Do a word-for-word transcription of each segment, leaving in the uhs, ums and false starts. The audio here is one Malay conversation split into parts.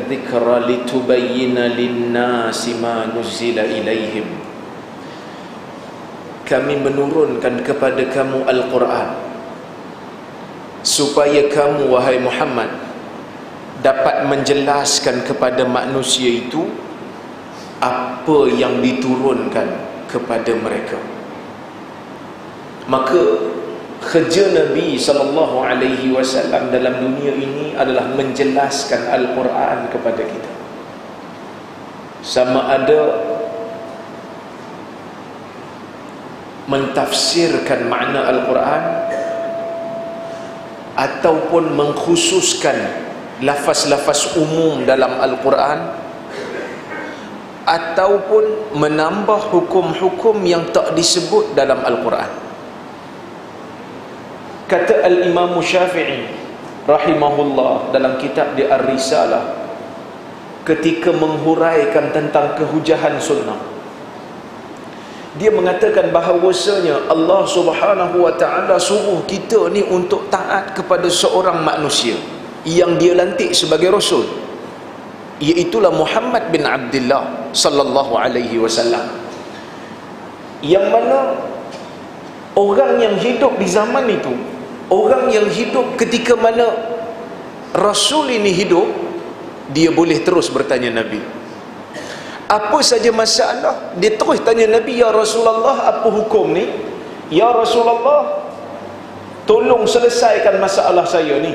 dzikra litubayyina lin-nasi ma nuzila ilaihim. Kami menurunkan kepada kamu Al-Quran supaya kamu, wahai Muhammad, dapat menjelaskan kepada manusia itu apa yang diturunkan kepada mereka. Maka kerja Nabi sallallahu alaihi wasallam dalam dunia ini adalah menjelaskan Al-Quran kepada kita. Sama ada mentafsirkan makna Al-Quran ataupun mengkhususkan lafaz-lafaz umum dalam Al-Quran, ataupun menambah hukum-hukum yang tak disebut dalam Al-Quran. Kata Al-Imam Syafi'i rahimahullah dalam kitab dia Ar-Risalah, ketika menghuraikan tentang kehujahan sunnah, dia mengatakan bahawasanya Allah Subhanahu wa ta'ala suruh kita ni untuk taat kepada seorang manusia yang dia lantik sebagai rasul, iaitulah Muhammad bin Abdullah sallallahu alaihi wasallam, yang mana orang yang hidup di zaman itu, orang yang hidup ketika mana rasul ini hidup, dia boleh terus bertanya Nabi apa saja masalah. Dia terus tanya Nabi, ya Rasulullah, apa hukum ni? Ya Rasulullah, tolong selesaikan masalah saya ni.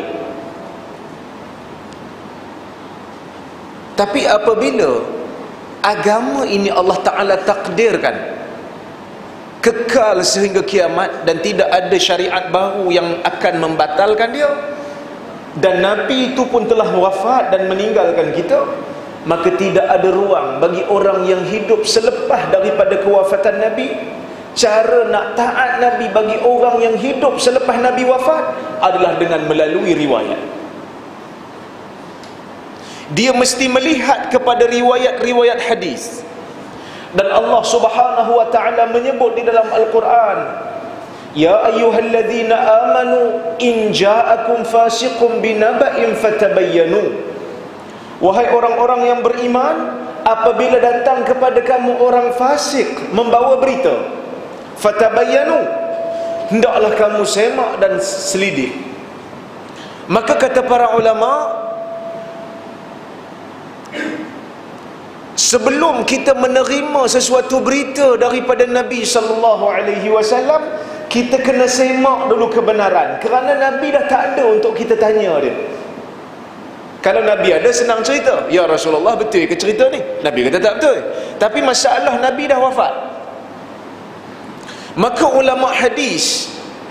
Tapi apabila agama ini Allah Ta'ala takdirkan kekal sehingga kiamat dan tidak ada syariat baru yang akan membatalkan dia, dan Nabi itu pun telah wafat dan meninggalkan kita, maka tidak ada ruang bagi orang yang hidup selepas daripada kewafatan Nabi. Cara nak taat Nabi bagi orang yang hidup selepas Nabi wafat adalah dengan melalui riwayat. Dia mesti melihat kepada riwayat-riwayat hadis. Dan Allah Subhanahu wa ta'ala menyebut di dalam Al-Quran, ya ayyuhalladzina amanu in ja'akum fasiqun binaba'in fatabayyanu. Wahai orang-orang yang beriman, apabila datang kepada kamu orang fasik membawa berita, fatabayyanu, hendaklah kamu semak dan selidik. Maka kata para ulama, sebelum kita menerima sesuatu berita daripada Nabi sallallahu alaihi wasallam, kita kena semak dulu kebenaran, kerana Nabi dah tak ada untuk kita tanya dia. Kalau Nabi ada, senang cerita, ya Rasulullah, betul ke cerita ni? Nabi kata tak betul. Tapi masalah Nabi dah wafat. Maka ulama hadis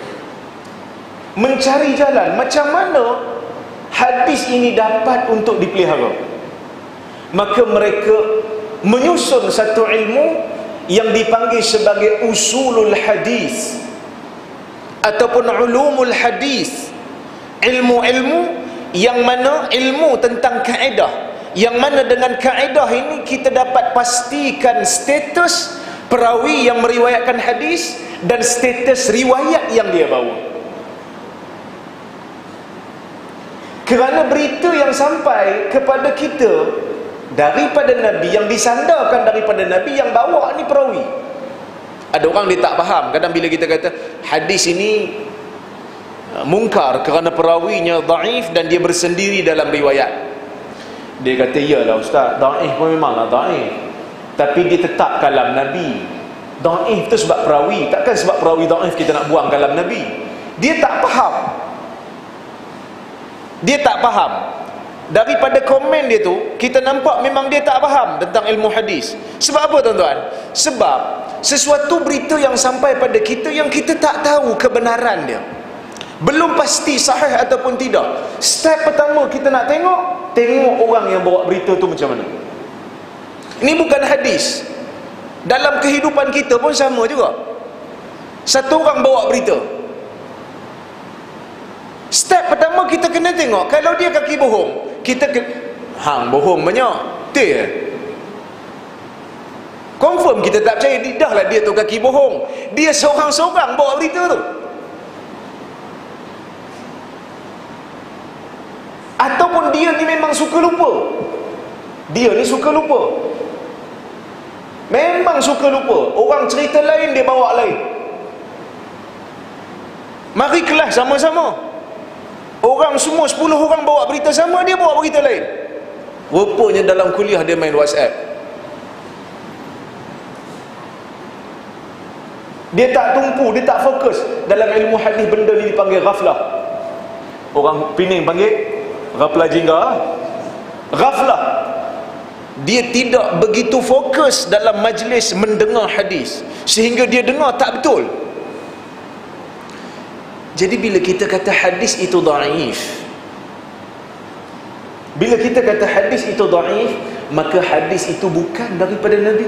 mencari jalan macam mana hadis ini dapat untuk dipelihara. Maka mereka menyusun satu ilmu yang dipanggil sebagai usulul hadis ataupun ulumul hadis. Ilmu-ilmu yang mana ilmu tentang kaedah, yang mana dengan kaedah ini kita dapat pastikan status perawi yang meriwayatkan hadis dan status riwayat yang dia bawa. Kerana berita yang sampai kepada kita daripada Nabi, yang disandarkan daripada Nabi, yang bawa ni perawi. Ada orang dia tak faham kadang bila kita kata hadis ini mungkar kerana perawinya dhaif dan dia bersendiri dalam riwayat. Dia kata, iyalah ustaz, dhaif pun memanglah dhaif, tapi dia tetap kalam Nabi. Dhaif tu sebab perawi, takkan sebab perawi dhaif kita nak buang kalam Nabi. Dia tak faham. Dia tak faham. Daripada komen dia tu, kita nampak memang dia tak faham tentang ilmu hadis. Sebab apa tuan-tuan? Sebab sesuatu berita yang sampai pada kita yang kita tak tahu kebenaran dia, belum pasti sahih ataupun tidak. Step pertama kita nak tengok, tengok orang yang bawa berita tu macam mana. Ini bukan hadis, dalam kehidupan kita pun sama juga. Satu orang bawa berita, step pertama kita kena tengok, kalau dia kaki bohong, kita ke... hang bohong banyak, betul. Confirm kita tak percaya, dah lah dia tu kaki bohong, dia seorang-seorang bawa berita tu. Ataupun dia ni memang suka lupa. Dia ni suka lupa. Memang suka lupa. Orang cerita lain dia bawa lain. Mari kelas sama-sama. Orang semua sepuluh orang bawa berita sama, dia bawa berita lain. Rupanya dalam kuliah dia main WhatsApp. Dia tak tumpu, dia tak fokus. Dalam ilmu hadis benda ni dipanggil ghaflah. Orang Pening panggil ghaflah jingga. Ghaflah. Dia tidak begitu fokus dalam majlis mendengar hadis, sehingga dia dengar tak betul. Jadi bila kita kata hadis itu dhaif, bila kita kata hadis itu dhaif, maka hadis itu bukan daripada Nabi.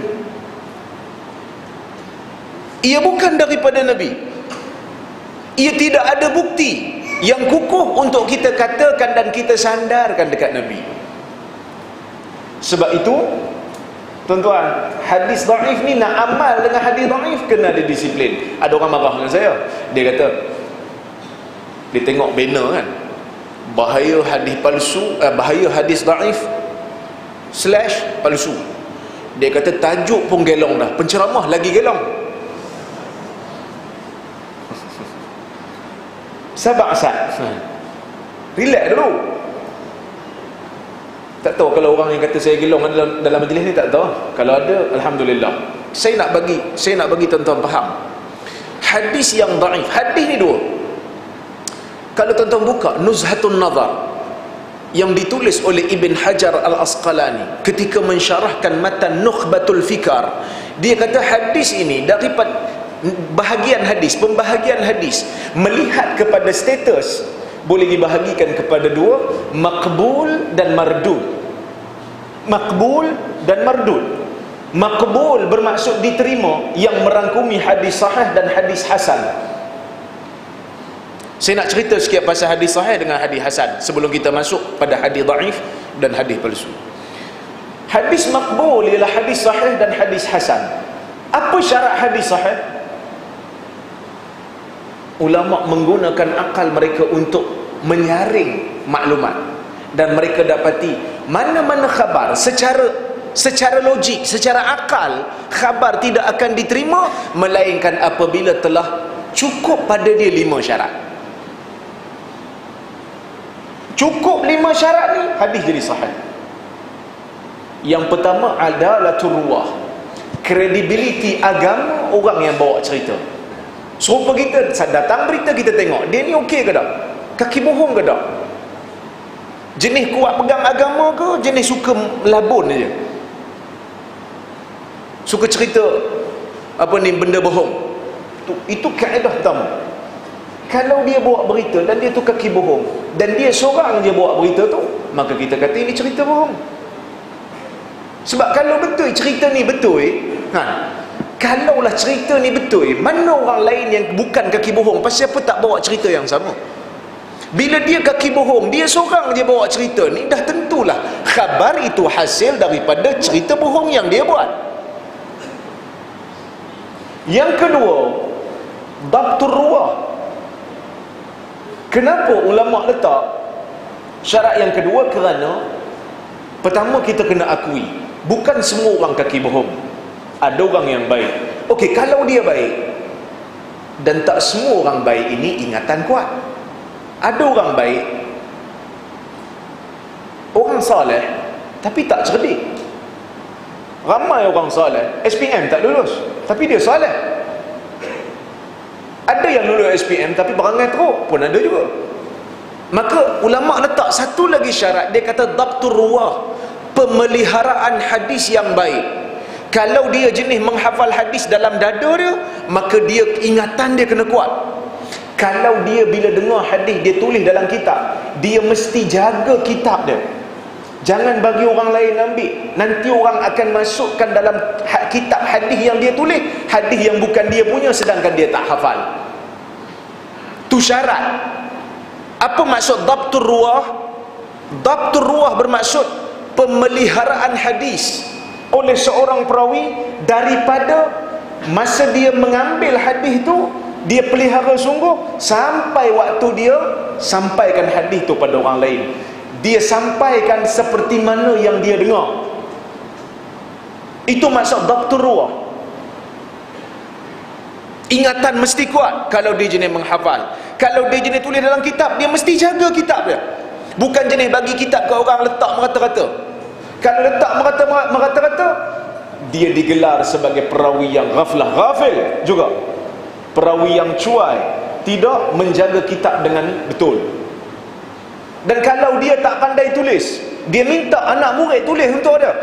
Ia bukan daripada Nabi. Ia tidak ada bukti yang kukuh untuk kita katakan dan kita sandarkan dekat Nabi. Sebab itu, tuan-tuan, hadis dhaif ni nak amal dengan hadis dhaif kena ada disiplin. Ada orang marah dengan saya. Dia kata, dia tengok banner kan, bahaya hadis palsu, eh, bahaya hadis dhaif slash palsu. Dia kata tajuk pun gelong dah, penceramah lagi gelong. Sabar Asad, relax dulu. Tak tahu kalau orang yang kata saya gelong dalam, dalam majlis ni, tak tahu. Kalau ada, Alhamdulillah. Saya nak bagi Saya nak bagi tuan-tuan faham. Hadis yang dhaif, hadis ni dua. Kalau tuan-tuan buka Nuzhatun Nazar yang ditulis oleh Ibn Hajar Al-Asqalani ketika mensyarahkan matan Nukhbatul Fikar, dia kata hadis ini daripada bahagian hadis, pembahagian hadis melihat kepada status boleh dibahagikan kepada dua, maqbul dan mardud. Maqbul dan mardud. Maqbul bermaksud diterima, yang merangkumi hadis sahih dan hadis hasan. Saya nak cerita sikit pasal hadis sahih dengan hadis hasan sebelum kita masuk pada hadis dhaif dan hadis palsu. Hadis maqbul ialah hadis sahih dan hadis hasan. Apa syarat hadis sahih? Ulama menggunakan akal mereka untuk menyaring maklumat, dan mereka dapati mana-mana khabar secara secara logik, secara akal, khabar tidak akan diterima melainkan apabila telah cukup pada dia lima syarat. Cukup lima syarat ni, hadis jadi sahih. Yang pertama, adalatul ruwah, kredibiliti agama orang yang bawa cerita. Serupa kita, datang berita kita tengok, dia ni okey ke tak? Kaki bohong ke tak? Jenis kuat pegang agama ke? Jenis suka melabun je? Suka cerita apa ni, benda bohong? Itu, itu kaedah pertama. Kalau dia bawa berita dan dia tu kaki bohong, dan dia seorang je bawa berita tu, maka kita kata ini cerita bohong. Sebab kalau betul cerita ni betul, ha, kalaulah cerita ni betul, mana orang lain yang bukan kaki bohong, pasal apa tak bawa cerita yang sama? Bila dia kaki bohong, dia seorang je bawa cerita ni, dah tentulah khabar itu hasil daripada cerita bohong yang dia buat. Yang kedua, dhabtur ruwah. Kenapa ulama letak syarat yang kedua? Kerana pertama, kita kena akui bukan semua orang kaki bohong. Ada orang yang baik. Okey, kalau dia baik, dan tak semua orang baik ini ingatan kuat. Ada orang baik, orang saleh, tapi tak cerdik. Ramai orang saleh, S P M tak lulus, tapi dia saleh. Ada yang lulus S P M tapi berangai teruk pun ada juga. Maka ulama letak satu lagi syarat, dia kata dhabtur ruwah, pemeliharaan hadis yang baik. Kalau dia jenis menghafal hadis dalam dada dia, maka dia ingatan dia kena kuat. Kalau dia bila dengar hadis dia tulis dalam kitab, dia mesti jaga kitab dia. Jangan bagi orang lain ambil. Nanti orang akan masukkan dalam kitab hadis yang dia tulis hadis yang bukan dia punya, sedangkan dia tak hafal. Tu syarat. Apa maksud dhabtur ruwah? Dhabtur ruwah bermaksud pemeliharaan hadis oleh seorang perawi daripada masa dia mengambil hadis tu, dia pelihara sungguh, sampai waktu dia sampaikan hadis tu pada orang lain. Dia sampaikan seperti mana yang dia dengar. Itu maksud dhabtur ruah. Ingatan mesti kuat kalau dia jenis menghafal. Kalau dia jenis tulis dalam kitab, dia mesti jaga kitab dia. Bukan jenis bagi kitab ke orang letak merata-rata. Kalau letak merata-rata, dia digelar sebagai perawi yang ghaflah, ghafil juga. Perawi yang cuai, tidak menjaga kitab dengan betul. Dan kalau dia tak pandai tulis, dia minta anak murid tulis untuk dia.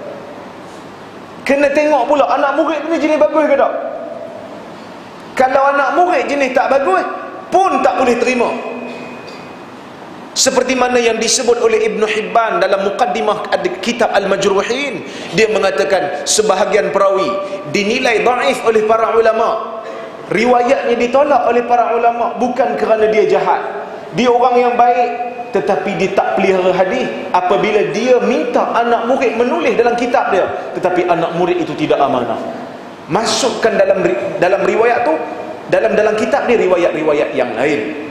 Kena tengok pula anak murid ni jenis bagus ke tak. Kalau anak murid jenis tak bagus pun tak boleh terima. Seperti mana yang disebut oleh Ibn Hibban dalam muqaddimah kitab Al-Majruhin. Dia mengatakan sebahagian perawi dinilai dhaif oleh para ulama. Riwayatnya ditolak oleh para ulama bukan kerana dia jahat, dia orang yang baik, tetapi dia tak pelihara hadis. Apabila dia minta anak murid menulis dalam kitab dia, tetapi anak murid itu tidak amanah, masukkan dalam dalam riwayat tu, dalam dalam kitab dia riwayat-riwayat yang lain.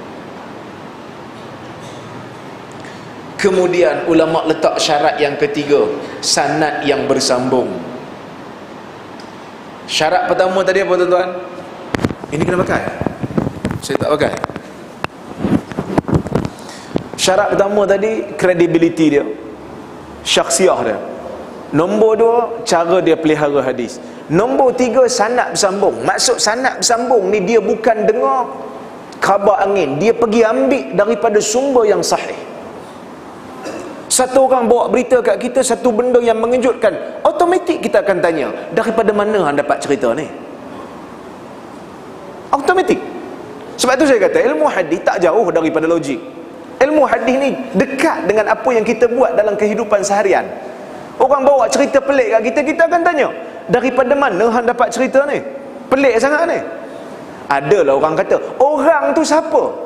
Kemudian ulama letak syarat yang ketiga, sanad yang bersambung. Syarat pertama tadi apa tuan-tuan? Ini kena pakai? Saya tak pakai. Syarat pertama tadi credibility dia, syakhsiah dia. Nombor dua, cara dia pelihara hadis. Nombor tiga, sanad bersambung. Maksud sanad bersambung ni, dia bukan dengar khabar angin, dia pergi ambil daripada sumber yang sahih. Satu orang bawa berita kat kita satu benda yang mengejutkan, automatik kita akan tanya, daripada mana hang dapat cerita ni? Automatik. Sebab tu saya kata ilmu hadis tak jauh daripada logik. Ilmu hadis ni dekat dengan apa yang kita buat dalam kehidupan seharian. Orang bawa cerita pelik kat kita, kita akan tanya, daripada mana hang dapat cerita ni? Pelik sangat ni. Adalah orang kata, orang tu siapa?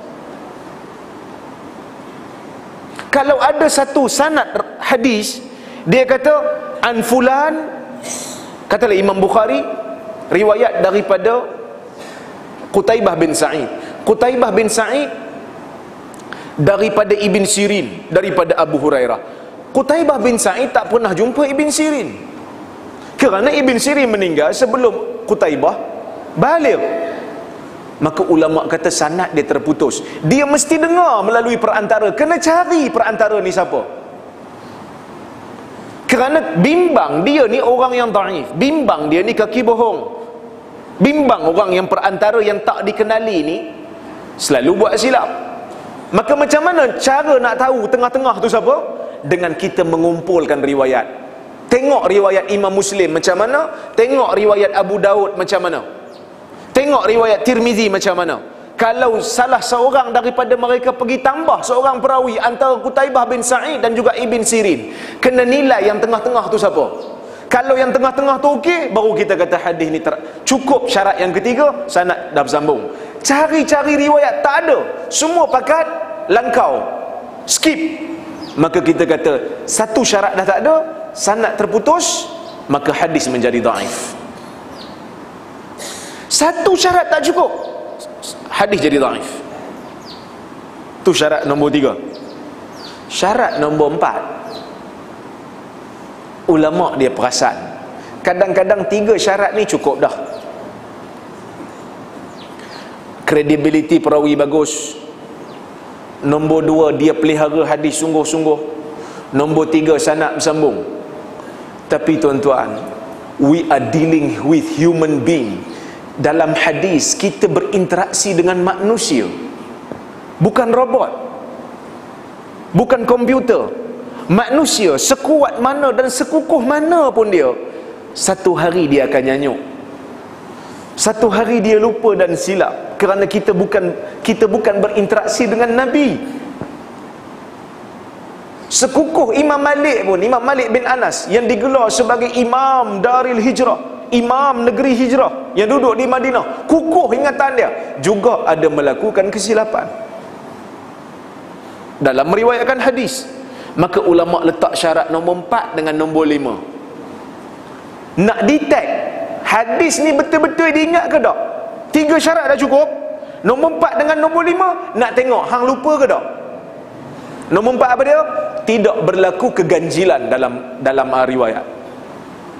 Kalau ada satu sanad hadis, dia kata an fulan, katalah Imam Bukhari riwayat daripada Qutaibah bin Sa'id, Qutaibah bin Sa'id daripada Ibn Sirin, daripada Abu Hurairah. Qutaibah bin Sa'id tak pernah jumpa Ibn Sirin, kerana Ibn Sirin meninggal sebelum Qutaibah baligh. Maka ulama kata sanad dia terputus. Dia mesti dengar melalui perantara. Kena cari perantara ni siapa. Kerana bimbang dia ni orang yang dhaif, bimbang dia ni kaki bohong, bimbang orang yang perantara yang tak dikenali ni selalu buat silap. Maka macam mana cara nak tahu tengah-tengah tu siapa? Dengan kita mengumpulkan riwayat. Tengok riwayat Imam Muslim macam mana, tengok riwayat Abu Daud macam mana, tengok riwayat Tirmizi macam mana. Kalau salah seorang daripada mereka pergi tambah seorang perawi antara Qutaibah bin Sa'id dan juga Ibn Sirin, kena nilai yang tengah-tengah tu siapa. Kalau yang tengah-tengah tu okey, baru kita kata hadis ni ter- cukup. Syarat yang ketiga, sanad dah bersambung. Cari-cari riwayat tak ada, semua pakat langkau, skip, maka kita kata satu syarat dah tak ada, sanad terputus, maka hadis menjadi dhaif. Satu syarat tak cukup, hadis jadi dhaif. Tu syarat nombor tiga. Syarat nombor empat, ulama dia perasan, kadang-kadang tiga syarat ni cukup dah. Kredibiliti perawi bagus. Nombor dua, dia pelihara hadis sungguh-sungguh. Nombor tiga, sanad bersambung. Tapi tuan-tuan, we are dealing with human being. Dalam hadis kita berinteraksi dengan manusia, bukan robot, bukan komputer. Manusia sekuat mana dan sekukuh mana pun dia, satu hari dia akan nyanyuk, satu hari dia lupa dan silap. Kerana kita bukan kita bukan berinteraksi dengan Nabi. Sekukuh Imam Malik pun, Imam Malik bin Anas yang digelar sebagai Imam Daril Hijrah, Imam negeri hijrah yang duduk di Madinah, kukuh ingatan dia, juga ada melakukan kesilapan dalam meriwayatkan hadis. Maka ulama letak syarat nombor empat dengan nombor lima. Nak detect hadis ni betul-betul diingat ke tak? Tiga syarat dah cukup. Nombor empat dengan nombor lima, nak tengok hang lupa ke tak? Nombor empat apa dia? Tidak berlaku keganjilan dalam dalam uh, riwayat.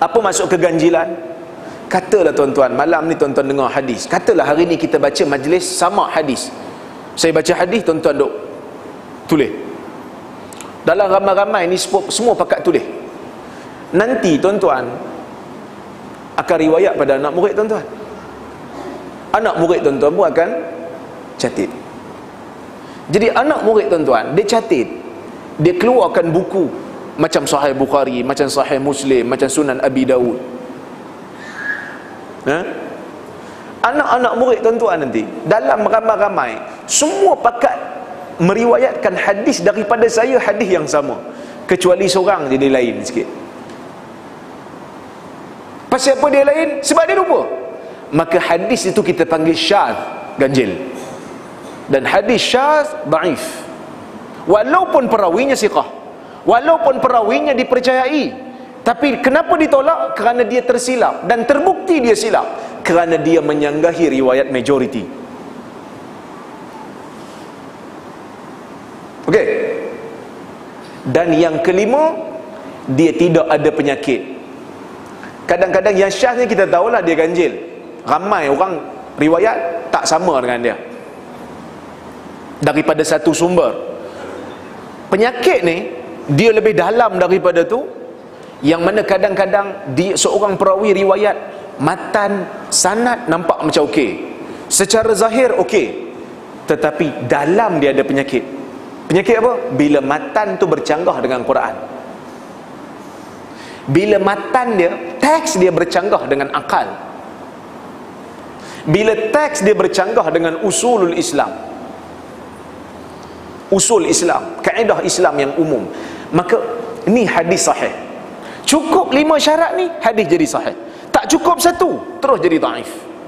Apa maksud keganjilan? Katalah tuan-tuan, malam ni tuan-tuan dengar hadis. Katalah hari ni kita baca majlis sama hadis. Saya baca hadis, tuan-tuan duk tulis. Dalam ramai-ramai ni semua pakat tulis. Nanti tuan-tuan akan riwayat pada anak murid tuan-tuan. Anak murid tuan-tuan pun akan catat. Jadi anak murid tuan-tuan, dia catat. Dia keluarkan buku macam Sahih Bukhari, macam Sahih Muslim, macam Sunan Abi Dawud. Ha? Anak-anak murid tuan-tuan nanti dalam ramai-ramai semua pakat meriwayatkan hadis daripada saya, hadis yang sama, kecuali seorang je dia lain sikit. Pasal apa dia lain? Sebab dia lupa. Maka hadis itu kita panggil syadz, ganjil. Dan hadis syadz dhaif. Walaupun perawinya siqah, walaupun perawinya dipercayai, tapi kenapa ditolak? Kerana dia tersilap. Dan terbukti dia silap kerana dia menyanggahi riwayat majoriti. Okey. Dan yang kelima, dia tidak ada penyakit. Kadang-kadang yang syadz ni kita tahulah dia ganjil. Ramai orang riwayat tak sama dengan dia daripada satu sumber. Penyakit ni dia lebih dalam daripada tu, yang mana kadang-kadang dia seorang perawi riwayat matan sanad nampak macam okey, secara zahir okey, tetapi dalam dia ada penyakit. Penyakit apa? Bila matan tu bercanggah dengan Quran, bila matan dia, teks dia bercanggah dengan akal, bila teks dia bercanggah dengan usulul Islam, usul Islam, kaedah Islam yang umum, maka ni hadis sahih. Cukup lima syarat ni, hadis jadi sahih. Tak cukup satu, terus jadi dhaif.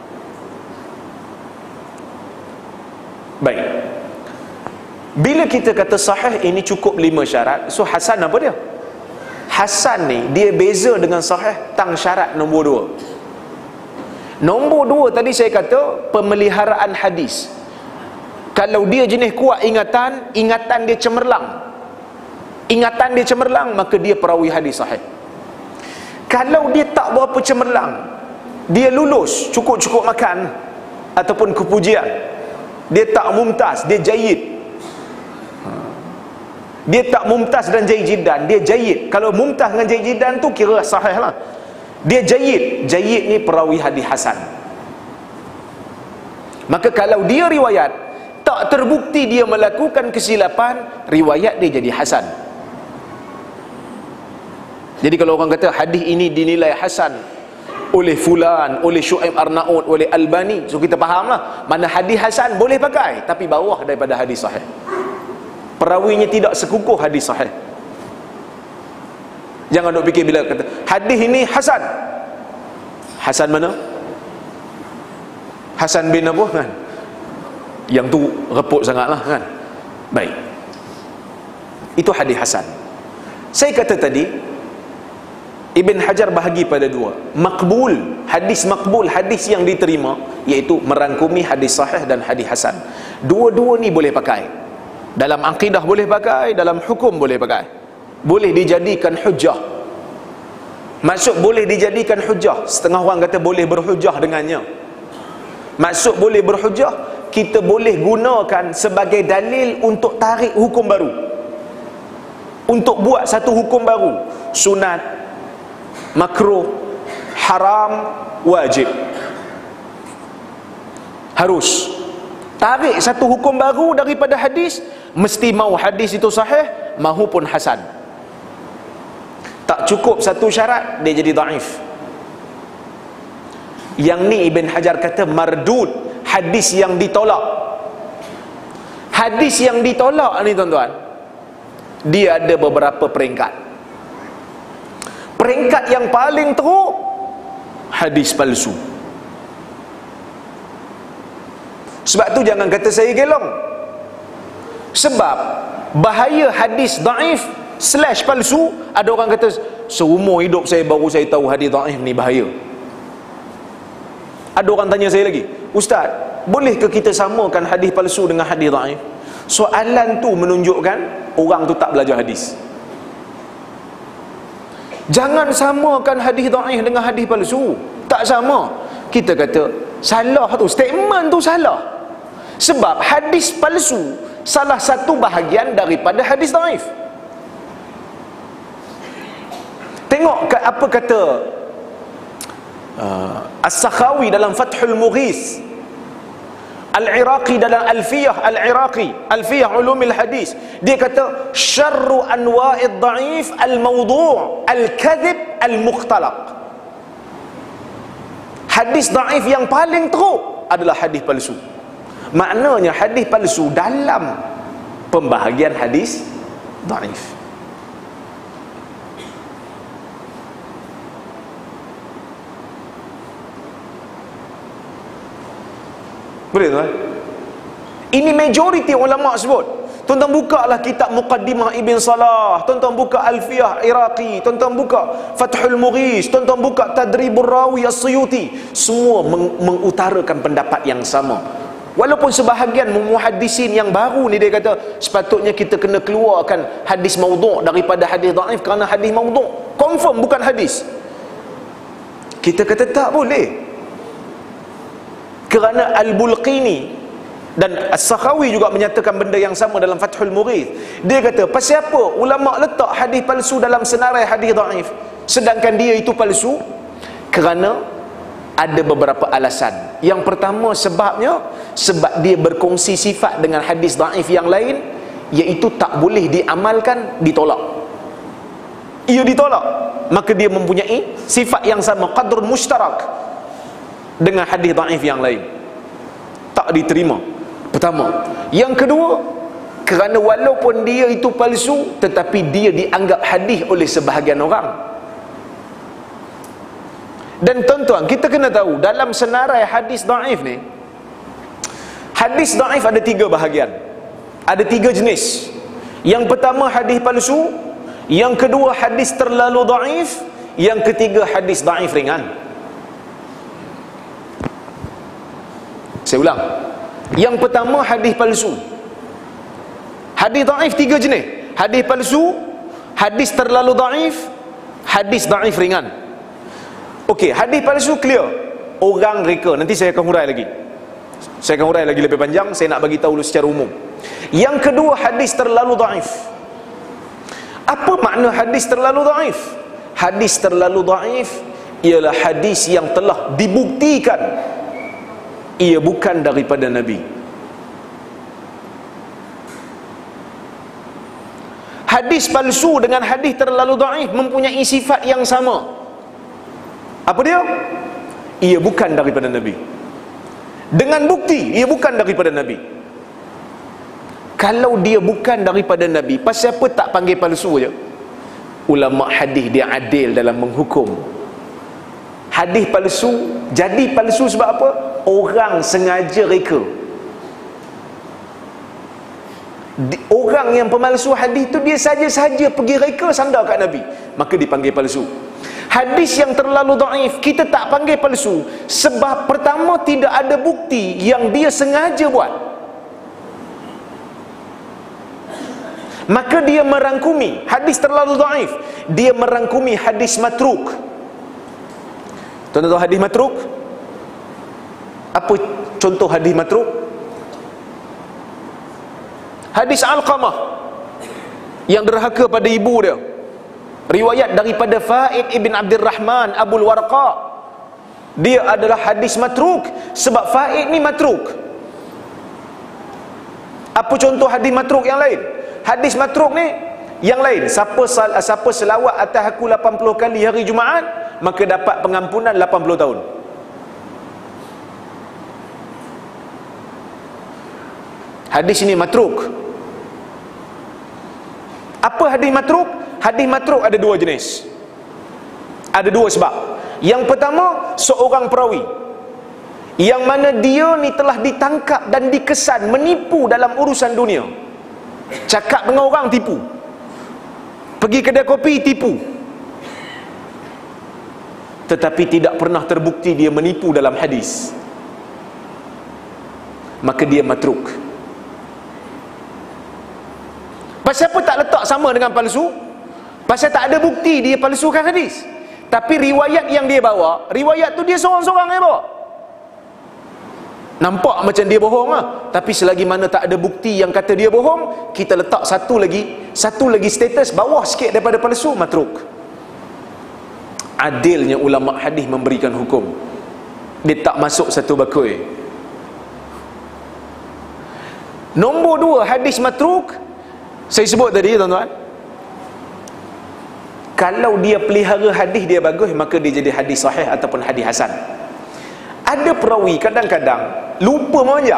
Baik, bila kita kata sahih ini cukup lima syarat, so hasan apa dia? Hasan ni dia beza dengan sahih tang syarat nombor dua. Nombor dua tadi saya kata pemeliharaan hadis. Kalau dia jenis kuat ingatan, ingatan dia cemerlang, ingatan dia cemerlang, maka dia perawi hadis sahih. Kalau dia tak berapa cemerlang, dia lulus, cukup-cukup makan ataupun kepujian, dia tak mumtaz, dia jayyid, dia tak mumtaz dan jayyidan, dia jayyid. Kalau mumtaz dengan jayyidan tu kira sahih lah. Dia jayyid, jayyid ni perawi hadis hasan. Maka kalau dia riwayat tak terbukti dia melakukan kesilapan, riwayat dia jadi hasan. Jadi kalau orang kata hadis ini dinilai hasan oleh fulan, oleh Syuaib Arnaud, oleh Albani, so kita fahamlah mana hadis hasan boleh pakai, tapi bawah daripada hadis sahih. Perawinya tidak sekukuh hadis sahih. Jangan duk fikir bila kata hadis ini hasan. Hasan mana? Hasan bin apa kan? Yang tu reput sangatlah kan. Baik. Itu hadis hasan. Saya kata tadi Ibn Hajar bahagi pada dua. Makbul, hadis makbul, hadis yang diterima, iaitu merangkumi hadis sahih dan hadis hasan. Dua-dua ni boleh pakai. Dalam akidah boleh pakai, dalam hukum boleh pakai. Boleh dijadikan hujjah. Maksud boleh dijadikan hujjah, setengah orang kata boleh berhujjah dengannya. Maksud boleh berhujjah, kita boleh gunakan sebagai dalil untuk tarik hukum baru, untuk buat satu hukum baru. Sunat, makruh, haram, wajib. Harus tarik satu hukum baru daripada hadis, mesti mau hadis itu sahih, mahupun hasan. Tak cukup satu syarat, dia jadi dhaif. Yang ni Ibn Hajar kata mardud, hadis yang ditolak. Hadis yang ditolak ni tuan-tuan, dia ada beberapa peringkat. Peringkat yang paling teruk, hadis palsu. Sebab tu jangan kata saya gelong. Sebab bahaya hadis dhaif slash palsu, ada orang kata seumur hidup saya baru saya tahu hadis dhaif ni bahaya. Ada orang tanya saya lagi, Ustaz, bolehkah kita samakan hadis palsu dengan hadis dhaif? Soalan tu menunjukkan orang tu tak belajar hadis. Jangan samakan hadis dhaif dengan hadis palsu. Tak sama. Kita kata salah tu, statement tu salah. Sebab hadis palsu salah satu bahagian daripada hadis dhaif. Tengok apa kata uh, As-Sakhawi dalam Fathul Mughis, Al-Iraqi dalam Alfiyah Al-Iraqi, Alfiyah Ulumil Hadis. Dia kata syarru anwa'id dhaif al-mawdu' al-kadhib al-mukhtalaq. Hadis dhaif yang paling teruk adalah hadis palsu. Maknanya hadis palsu dalam pembahagian hadis dhaif. Boleh tuan? Ini majoriti ulama sebut. Tuan-tuan bukalah kitab Muqaddimah Ibn Salah, tuan-tuan buka Alfiyah Iraqi, tuan-tuan buka Fathul Mughis, tuan-tuan buka Tadribur Rawi As-Suyuti, semua meng- mengutarakan pendapat yang sama. Walaupun sebahagian muhaddisin yang baru ni dia kata sepatutnya kita kena keluarkan hadis maudhu' daripada hadis dhaif kerana hadis maudhu' confirm bukan hadis. Kita kata tak boleh. Kerana Al-Bulqini dan As-Sakhawi juga menyatakan benda yang sama dalam Fathul Mughis. Dia kata, pasal apa ulama letak hadis palsu dalam senarai hadis dhaif sedangkan dia itu palsu? Kerana ada beberapa alasan. Yang pertama sebabnya sebab dia berkongsi sifat dengan hadis dhaif yang lain, iaitu tak boleh diamalkan, ditolak. Ia ditolak, maka dia mempunyai sifat yang sama, qadrun mushtarak dengan hadis dhaif yang lain. Tak diterima. Pertama. Yang kedua, kerana walaupun dia itu palsu tetapi dia dianggap hadis oleh sebahagian orang. Dan tuan-tuan, kita kena tahu dalam senarai hadis dhaif ni, hadis dhaif ada tiga bahagian. Ada tiga jenis. Yang pertama hadis palsu, yang kedua hadis terlalu dhaif, yang ketiga hadis dhaif ringan. Saya ulang. Yang pertama hadis palsu. Hadis dhaif tiga jenis. Hadis palsu, hadis terlalu dhaif, hadis dhaif ringan. Okey, hadis palsu clear. Orang reka. Nanti saya akan hurai lagi. Saya akan hurai lagi lebih panjang. Saya nak bagi tahu dulu secara umum. Yang kedua hadis terlalu dhaif. Apa makna hadis terlalu dhaif? Hadis terlalu dhaif ialah hadis yang telah dibuktikan ia bukan daripada Nabi. Hadis palsu dengan hadis terlalu dhaif mempunyai sifat yang sama. Apa dia? Ia bukan daripada Nabi. Dengan bukti ia bukan daripada Nabi. Kalau dia bukan daripada Nabi, pasal apa tak panggil palsu je? Ulama hadis dia adil dalam menghukum. Hadis palsu jadi palsu sebab apa? Orang sengaja reka. Orang yang pemalsu hadis tu dia saja-saja pergi reka sandar kat Nabi, maka dipanggil palsu. Hadis yang terlalu dhaif kita tak panggil palsu sebab pertama tidak ada bukti yang dia sengaja buat, maka dia merangkumi. Hadis terlalu dhaif dia merangkumi hadis matruk. Tuan-tuan tahu hadis matruk? Apa contoh hadis matruk? Hadis Alqamah yang derhaka pada ibu dia, riwayat daripada Faid ibn Abdul Rahman Abul Warqa. Dia adalah hadis matruk sebab Faid ni matruk. Apa contoh hadis matruk yang lain? Hadis matruk ni yang lain, siapa siapa selawat atas aku lapan puluh kali hari Jumaat, maka dapat pengampunan lapan puluh tahun. Hadis ini matruk. Apa hadis matruk? Hadis matruk ada dua jenis. Ada dua sebab. Yang pertama, seorang perawi yang mana dia ni telah ditangkap dan dikesan menipu dalam urusan dunia. Cakap dengan orang tipu, pergi kedai kopi tipu, tetapi tidak pernah terbukti dia menipu dalam hadis, maka dia matruk. Pasal apa tak letak sama dengan palsu? Pasal tak ada bukti dia palsukan hadis. Tapi riwayat yang dia bawa, riwayat tu dia seorang-seorang yang bawa. Nampak macam dia bohong lah. Tapi selagi mana tak ada bukti yang kata dia bohong, kita letak satu lagi, satu lagi status bawah sikit daripada palsu, matruk. Adilnya ulama hadis memberikan hukum. Dia tak masuk satu bakul. Nombor dua, hadis matruk. Saya sebut tadi tuan-tuan, kalau dia pelihara hadis dia bagus, maka dia jadi hadis sahih ataupun hadis hasan. Ada perawi kadang-kadang lupa memanjang,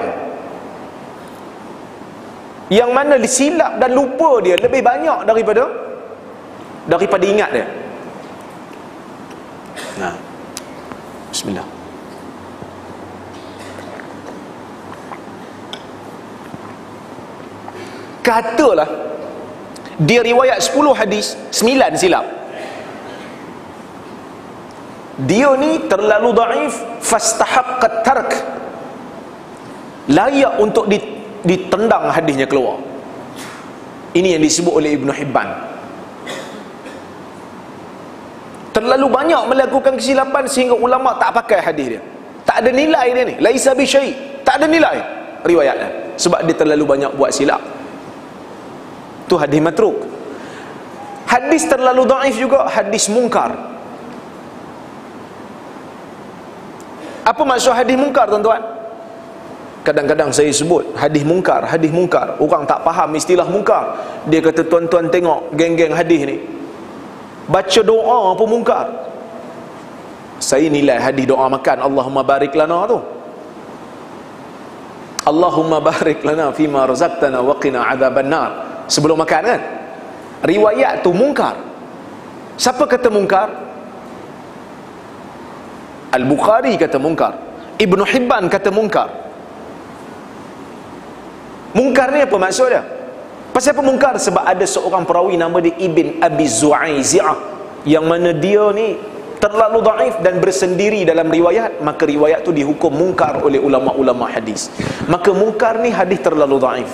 yang mana disilap dan lupa dia lebih banyak daripada daripada ingat dia. Nah, bismillah. Katalah dia riwayat sepuluh hadis, sembilan silap. Dia ni terlalu dhaif, fastahaqqat tark. Layak untuk ditendang hadisnya keluar. Ini yang disebut oleh Ibn Hibban. Terlalu banyak melakukan kesilapan sehingga ulama tak pakai hadis dia. Tak ada nilai dia ni. Laisa bi syai'. Tak ada nilai riwayatnya. Sebab dia terlalu banyak buat silap. Tu hadis matruk. Hadis terlalu dhaif juga hadis mungkar. Apa maksud hadis mungkar tuan-tuan? Kadang-kadang saya sebut hadis mungkar, hadis mungkar. Orang tak faham istilah mungkar. Dia kata, tuan-tuan tengok geng-geng hadis ni, baca doa pun mungkar. Saya nilai hadis doa makan, Allahumma barik lana tu, Allahumma barik lana fima razaqtana wa qina adzaban nar, sebelum makan kan. Riwayat tu mungkar. Siapa kata mungkar? Al-Bukhari kata mungkar, Ibn Hibban kata mungkar. Mungkar ni apa maksud dia? Pasal apa mungkar? Sebab ada seorang perawi nama dia Ibn Abi Zu'aizi'ah, yang mana dia ni terlalu dhaif dan bersendiri dalam riwayat, maka riwayat tu dihukum mungkar oleh ulama-ulama hadis. Maka mungkar ni hadis terlalu dhaif.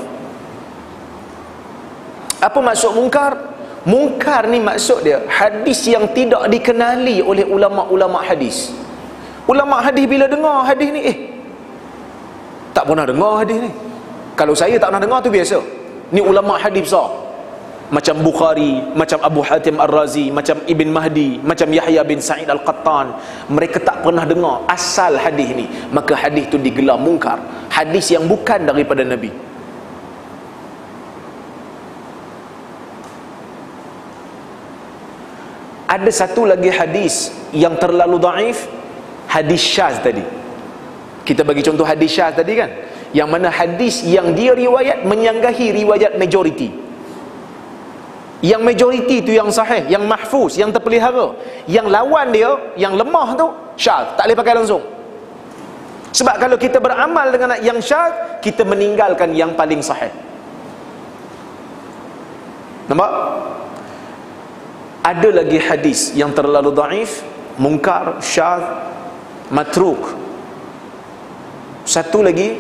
Apa maksud mungkar? Mungkar ni maksud dia hadis yang tidak dikenali oleh ulama-ulama hadis. Ulama hadis bila dengar hadis ni, eh tak pernah dengar hadis ni. Kalau saya tak pernah dengar tu biasa. Ni ulama hadis besar, macam Bukhari, macam Abu Hatim Ar-Razi, macam Ibn Mahdi, macam Yahya bin Sa'id Al-Qattan. Mereka tak pernah dengar asal hadis ni, maka hadis tu digelar mungkar. Hadis yang bukan daripada Nabi. Ada satu lagi hadis yang terlalu dhaif, hadis syaz tadi. Kita bagi contoh hadis syaz tadi kan, yang mana hadis yang dia riwayat menyanggahi riwayat majoriti. Yang majoriti tu yang sahih, yang mahfuz, yang terpelihara. Yang lawan dia, yang lemah tu syaz, tak boleh pakai langsung. Sebab kalau kita beramal dengan yang syaz, kita meninggalkan yang paling sahih. Nampak? Ada lagi hadis yang terlalu dhaif, mungkar, syaz, matruk. Satu lagi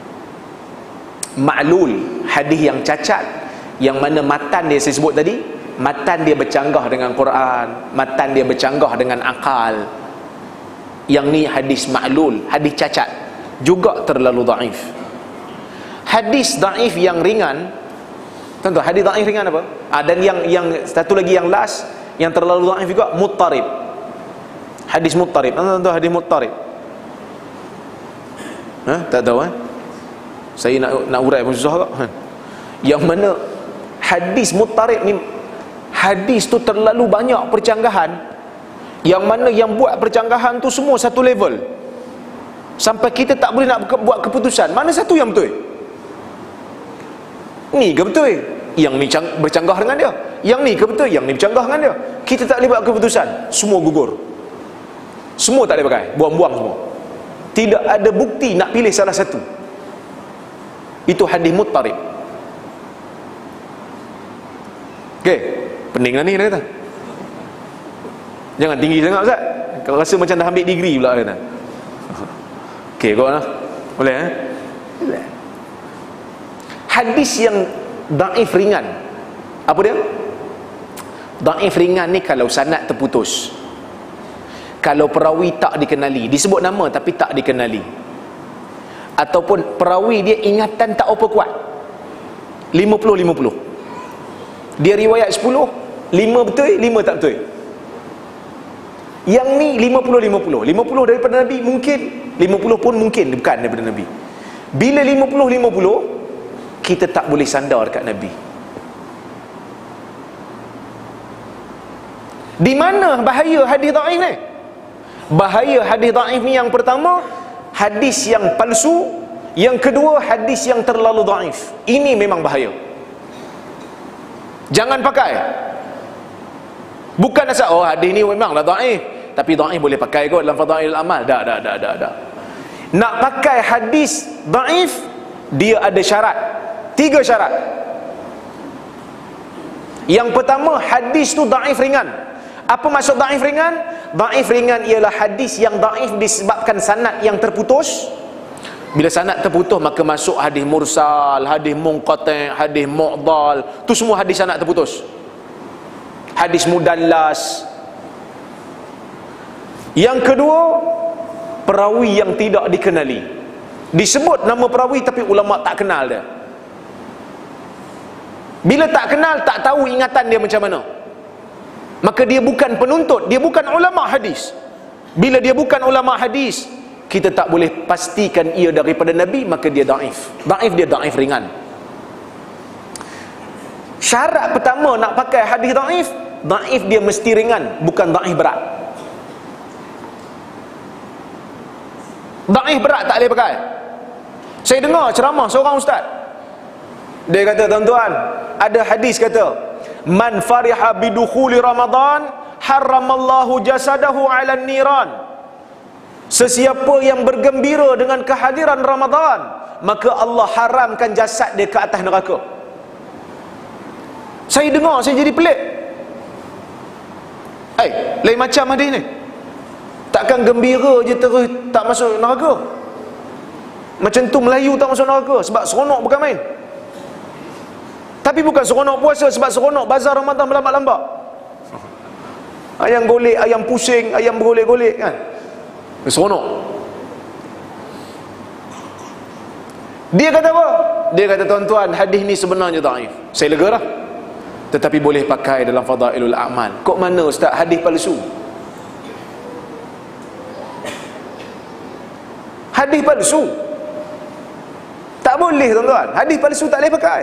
ma'lul, hadis yang cacat, yang mana matan dia saya sebut tadi, matan dia bercanggah dengan Quran, matan dia bercanggah dengan akal. Yang ni hadis ma'lul, hadis cacat, juga terlalu dhaif. Hadis dhaif yang ringan, tentu hadis dhaif ringan apa? Ah, dan yang yang satu lagi yang last yang terlalu dhaif juga, muttarib. Hadis muttarib. Tentu hadis muttarib. Ha, tak tahu eh? Saya nak nak urai pun susah tak? Ha. Yang mana hadis muttarib ni, hadis tu terlalu banyak percanggahan, yang mana yang buat percanggahan tu semua satu level, sampai kita tak boleh nak buat keputusan mana satu yang betul. Ni ke betul? Yang ni bercanggah dengan dia. Yang ni ke betul? Yang ni bercanggah dengan dia. Kita tak boleh buat keputusan. Semua gugur. Semua tak boleh pakai. Buang-buang semua. Tidak ada bukti nak pilih salah satu. Itu hadis muttarib. Okey, peninglah ni dia kata. Jangan tinggi sangat Ustaz. Kalau rasa macam dah ambil degree pula dia kata. Okey, kau lah. Boleh eh? Boleh. Hadis yang daif ringan, apa dia? Daif ringan ni kalau sanad terputus, kalau perawi tak dikenali, disebut nama tapi tak dikenali, ataupun perawi dia ingatan tak apa kuat, lima puluh lima puluh, dia riwayat sepuluh, lima betul, lima tak betul. Yang ni lima puluh lima puluh, lima puluh daripada Nabi mungkin, lima puluh pun mungkin bukan daripada Nabi. Bila lima puluh lima puluh, kita tak boleh sandar dekat Nabi. Di mana bahaya hadis dhaif ni? Bahaya hadis dhaif ni, yang pertama, hadis yang palsu. Yang kedua, hadis yang terlalu dhaif. Ini memang bahaya. Jangan pakai. Bukan asal, oh hadis ni memanglah dhaif, tapi dhaif boleh pakai kot dalam fadailul amal. Dak, dak, dak, dak, dak. Nak pakai hadis dhaif, dia ada syarat. Tiga syarat. Yang pertama, hadis tu dhaif ringan. Apa maksud dhaif ringan? Dhaif ringan ialah hadis yang dhaif disebabkan sanad yang terputus. Bila sanad terputus, maka masuk hadis mursal, hadis munqati', hadis mu'dal. Tu semua hadis sanad terputus. Hadis mudallas. Yang kedua, perawi yang tidak dikenali. Disebut nama perawi tapi ulama tak kenal dia. Bila tak kenal, tak tahu ingatan dia macam mana, maka dia bukan penuntut, dia bukan ulama hadis. Bila dia bukan ulama hadis, kita tak boleh pastikan ia daripada Nabi, maka dia daif. Daif dia daif ringan. Syarat pertama nak pakai hadis daif, daif dia mesti ringan, bukan daif berat. Daif berat tak boleh pakai. Saya dengar ceramah seorang ustaz, dia kata, tuan-tuan, ada hadis kata, man fariha bidukhuli Ramadan haramallahu jasadahu 'alan niran. Sesiapa yang bergembira dengan kehadiran Ramadan, maka Allah haramkan jasad dia ke atas neraka. Saya dengar, saya jadi pelik. Eh, hey, lain macam hadis ni. Takkan gembira je terus tak masuk neraka. Macam tu Melayu tak masuk neraka sebab seronok bukan main. Tapi bukan seronok puasa sebab seronok bazar Ramadan berlambak-lambak. Ayam golek, ayam pusing, ayam bergolek-golek kan. Seronok. Dia kata apa? Dia kata, tuan-tuan, hadis ni sebenarnya dhaif. Saya lega dah. Tetapi boleh pakai dalam fadailul a'mal. Kok mana ustaz hadis palsu? Hadis palsu tak boleh, tuan-tuan. Hadis palsu tak boleh pakai.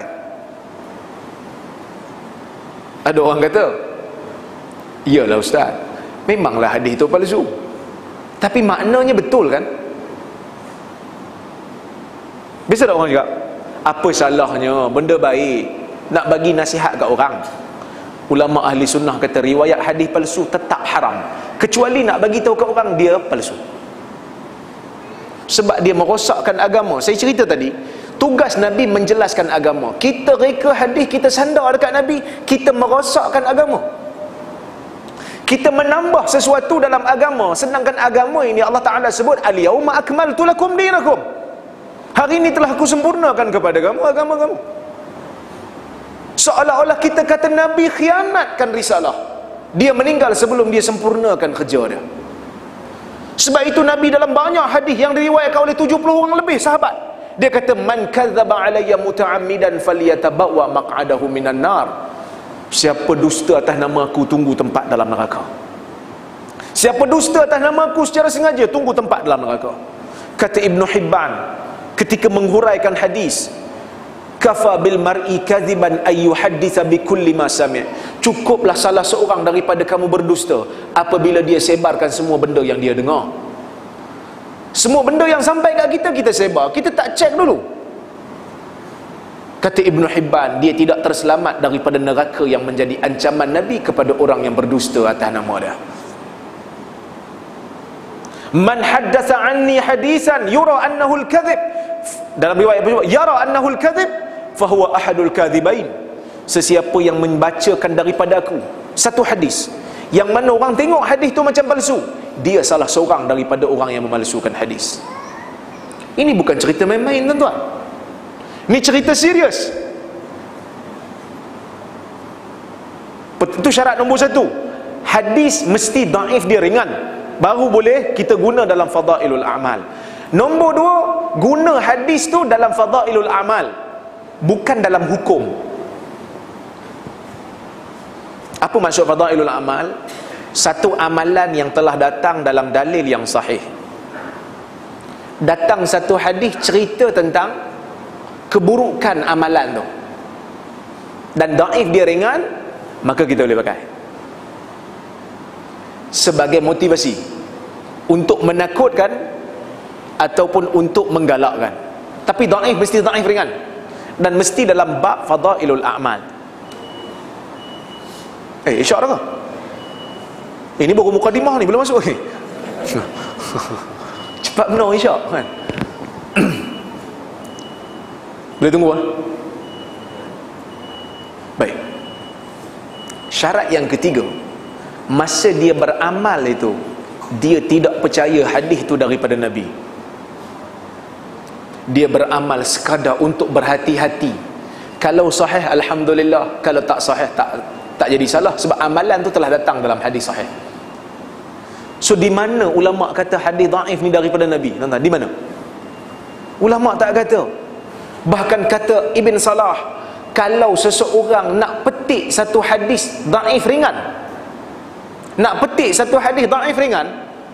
Ada orang kata, iyalah ustaz, memanglah hadis itu palsu, tapi maknanya betul kan? Biasa tak orang cakap, apa salahnya, benda baik, nak bagi nasihat kat orang. Ulama ahli sunnah kata riwayat hadis palsu tetap haram, kecuali nak bagi tahu kat orang dia palsu, sebab dia merosakkan agama. Saya cerita tadi, tugas Nabi menjelaskan agama. Kita reka hadis, kita sandar dekat Nabi, kita merosakkan agama. Kita menambah sesuatu dalam agama, sedangkan agama ini Allah Ta'ala sebut, al-yawma akmaltu lakum dinakum. Hari ini telah aku sempurnakan kepada kamu agama kamu. Seolah-olah kita kata Nabi khianatkan risalah. Dia meninggal sebelum dia sempurnakan kerja dia. Sebab itu Nabi dalam banyak hadis yang diriwayatkan oleh tujuh puluh orang lebih sahabat, dia kata, man kadzaba alayya muta'ammidan falyatabawwa maq'adahu minan nar. Siapa dusta atas nama aku, tunggu tempat dalam neraka. Siapa dusta atas nama aku secara sengaja, tunggu tempat dalam neraka. Kata Ibn Hibban ketika menghuraikan hadis, kafa bil mar'i kadziban ay yuhadditsa bi kulli ma sami'. Cukuplah salah seorang daripada kamu berdusta apabila dia sebarkan semua benda yang dia dengar. Semua benda yang sampai kat kita, kita sebar, kita tak cek dulu. Kata Ibn Hibban, dia tidak terselamat daripada neraka yang menjadi ancaman Nabi kepada orang yang berdusta atas nama dia. Man haddatsa anni hadisan yura annahu al-kadhib, dalam riwayat yara annahu al-kadhib fahuwa ahadul kadhibain. Sesiapa yang membacakan daripada aku satu hadis yang mana orang tengok hadis tu macam palsu, dia salah seorang daripada orang yang memalsukan hadis. Ini bukan cerita main-main, tuan-tuan. Ini cerita serius. Itu syarat nombor satu. Hadis mesti daif, dia ringan, baru boleh kita guna dalam fadailul a'mal. Nombor dua, guna hadis tu dalam fadailul a'mal, bukan dalam hukum. Apa maksud fadailul a'mal? Satu amalan yang telah datang dalam dalil yang sahih. Datang satu hadis cerita tentang keburukan amalan tu, dan daif, dia ringan, maka kita boleh pakai sebagai motivasi untuk menakutkan ataupun untuk menggalakkan. Tapi daif mesti daif ringan, dan mesti dalam bab fadailul a'mal. Eh, isyak dah ke? Ini baru mukadimah ni, belum masuk ni. Cepat benar isyak kan? Boleh tunggu ah? Baik. Syarat yang ketiga, masa dia beramal itu, dia tidak percaya hadis itu daripada Nabi. Dia beramal sekadar untuk berhati-hati. Kalau sahih, alhamdulillah. Kalau tak sahih, tak tak jadi salah, sebab amalan tu telah datang dalam hadis sahih. So di mana ulama kata hadis dhaif ni daripada Nabi? Tuan-tuan, di mana? Ulama tak kata. Bahkan kata Ibn Salah, kalau seseorang nak petik satu hadis dhaif ringan, nak petik satu hadis dhaif ringan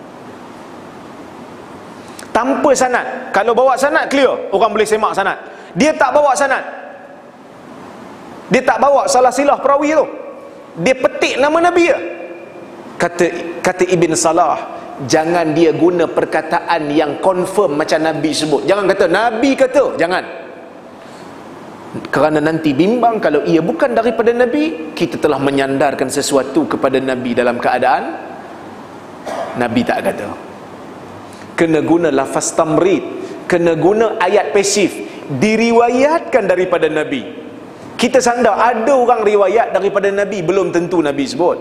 tanpa sanad, kalau bawa sanad clear, orang boleh semak sanad. Dia tak bawa sanad, dia tak bawa salah silah perawi tu, dia petik nama Nabi ya. Kata kata Ibn Salah, jangan dia guna perkataan yang confirm macam Nabi sebut. Jangan kata Nabi kata, jangan. Kerana nanti bimbang, kalau ia bukan daripada Nabi, kita telah menyandarkan sesuatu kepada Nabi dalam keadaan Nabi tak kata. Kena guna lafaz tamrid, kena guna ayat pasif, diriwayatkan daripada Nabi. Kita sandar ada orang riwayat daripada Nabi, belum tentu Nabi sebut.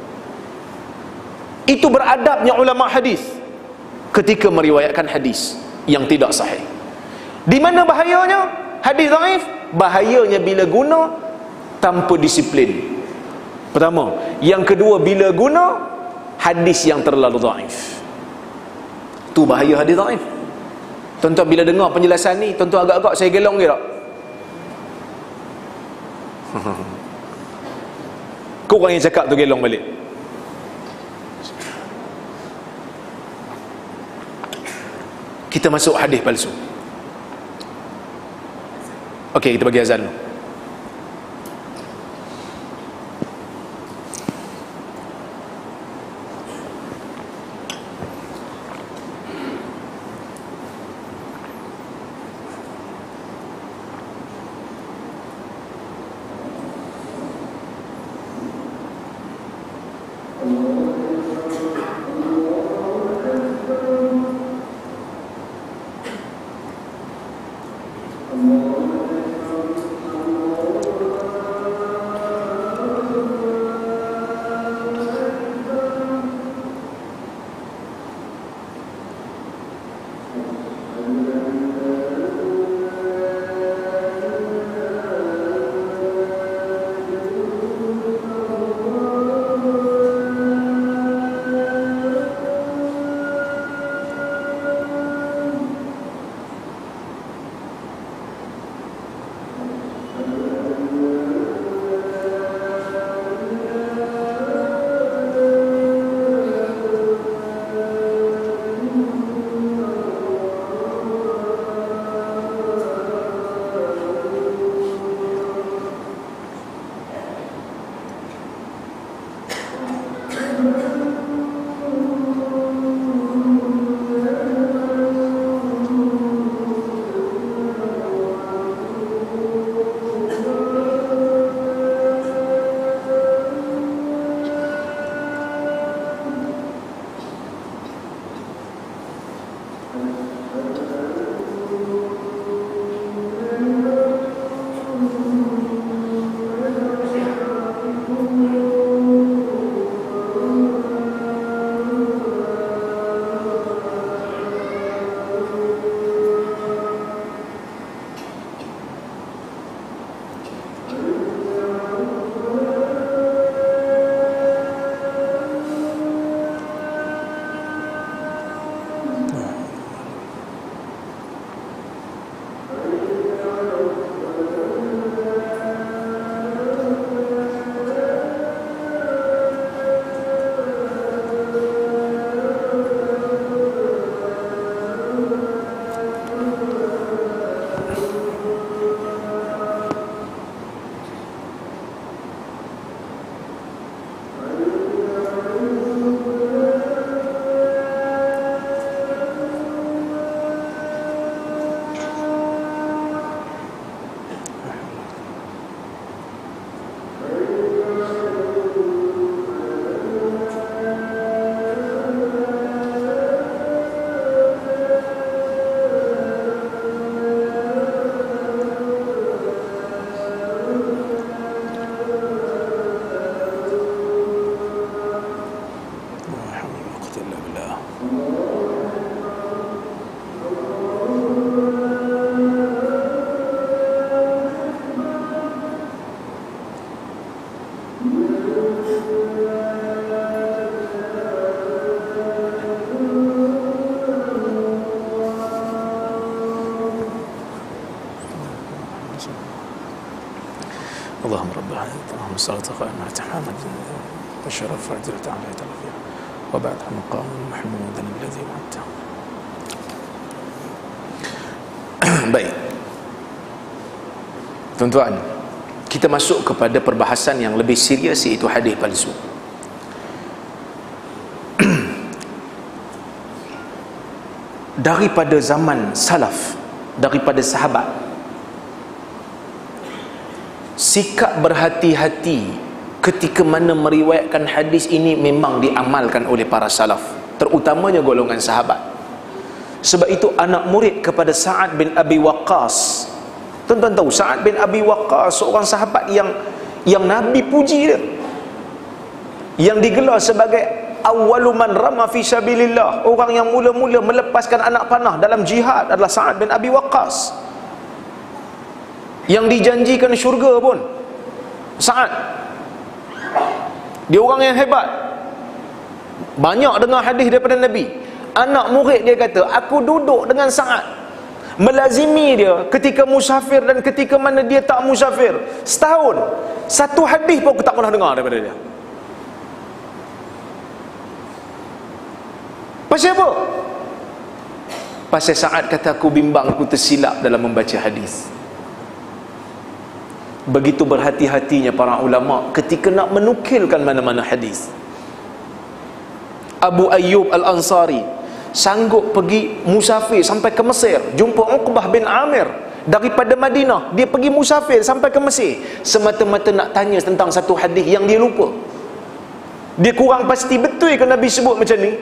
Itu beradabnya ulama hadis ketika meriwayatkan hadis yang tidak sahih. Di mana bahayanya hadis dhaif? Bahayanya bila guna tanpa disiplin, pertama. Yang kedua, bila guna hadis yang terlalu dhaif. Tu bahaya hadis dhaif. Tuan-tuan bila dengar penjelasan ni, tuan-tuan agak-agak saya gelong ke tak? Kau orang yang cakap tu gelong balik. Kita masuk hadis palsu. Okey, kita bagi azan dulu. Allahumma rabb Allahumma salli ala Muhammad wa syaraf fadil ta'ala ta'ala wa ba'd maqam mahmudan alladhi wa'adta. Baik, tuan-tuan, kita masuk kepada perbahasan yang lebih serius, iaitu hadis palsu. Daripada zaman salaf, daripada sahabat, sikap berhati-hati ketika mana meriwayatkan hadis ini memang diamalkan oleh para salaf, terutamanya golongan sahabat. Sebab itu anak murid kepada Sa'ad bin Abi Waqqas, tuan-tuan tahu Sa'ad bin Abi Waqqas seorang sahabat yang yang Nabi puji dia, yang digelar sebagai awwalu man rama fi sabilillah, orang yang mula-mula melepaskan anak panah dalam jihad adalah Sa'ad bin Abi Waqqas, yang dijanjikan syurga pun. Sa'ad, dia orang yang hebat, banyak dengar hadis daripada Nabi. Anak murid dia kata, aku duduk dengan Sa'ad, melazimi dia ketika musafir dan ketika mana dia tak musafir, setahun satu hadis pun aku tak pernah dengar daripada dia. Pasal apa? Pasal Sa'ad kata, aku bimbang aku tersilap dalam membaca hadis. Begitu berhati-hatinya para ulama ketika nak menukilkan mana-mana hadis. Abu Ayyub Al-Ansari sanggup pergi musafir sampai ke Mesir, jumpa Uqbah bin Amir daripada Madinah, dia pergi musafir sampai ke Mesir semata-mata nak tanya tentang satu hadis yang dia lupa. Dia kurang pasti betul ke Nabi sebut macam ni.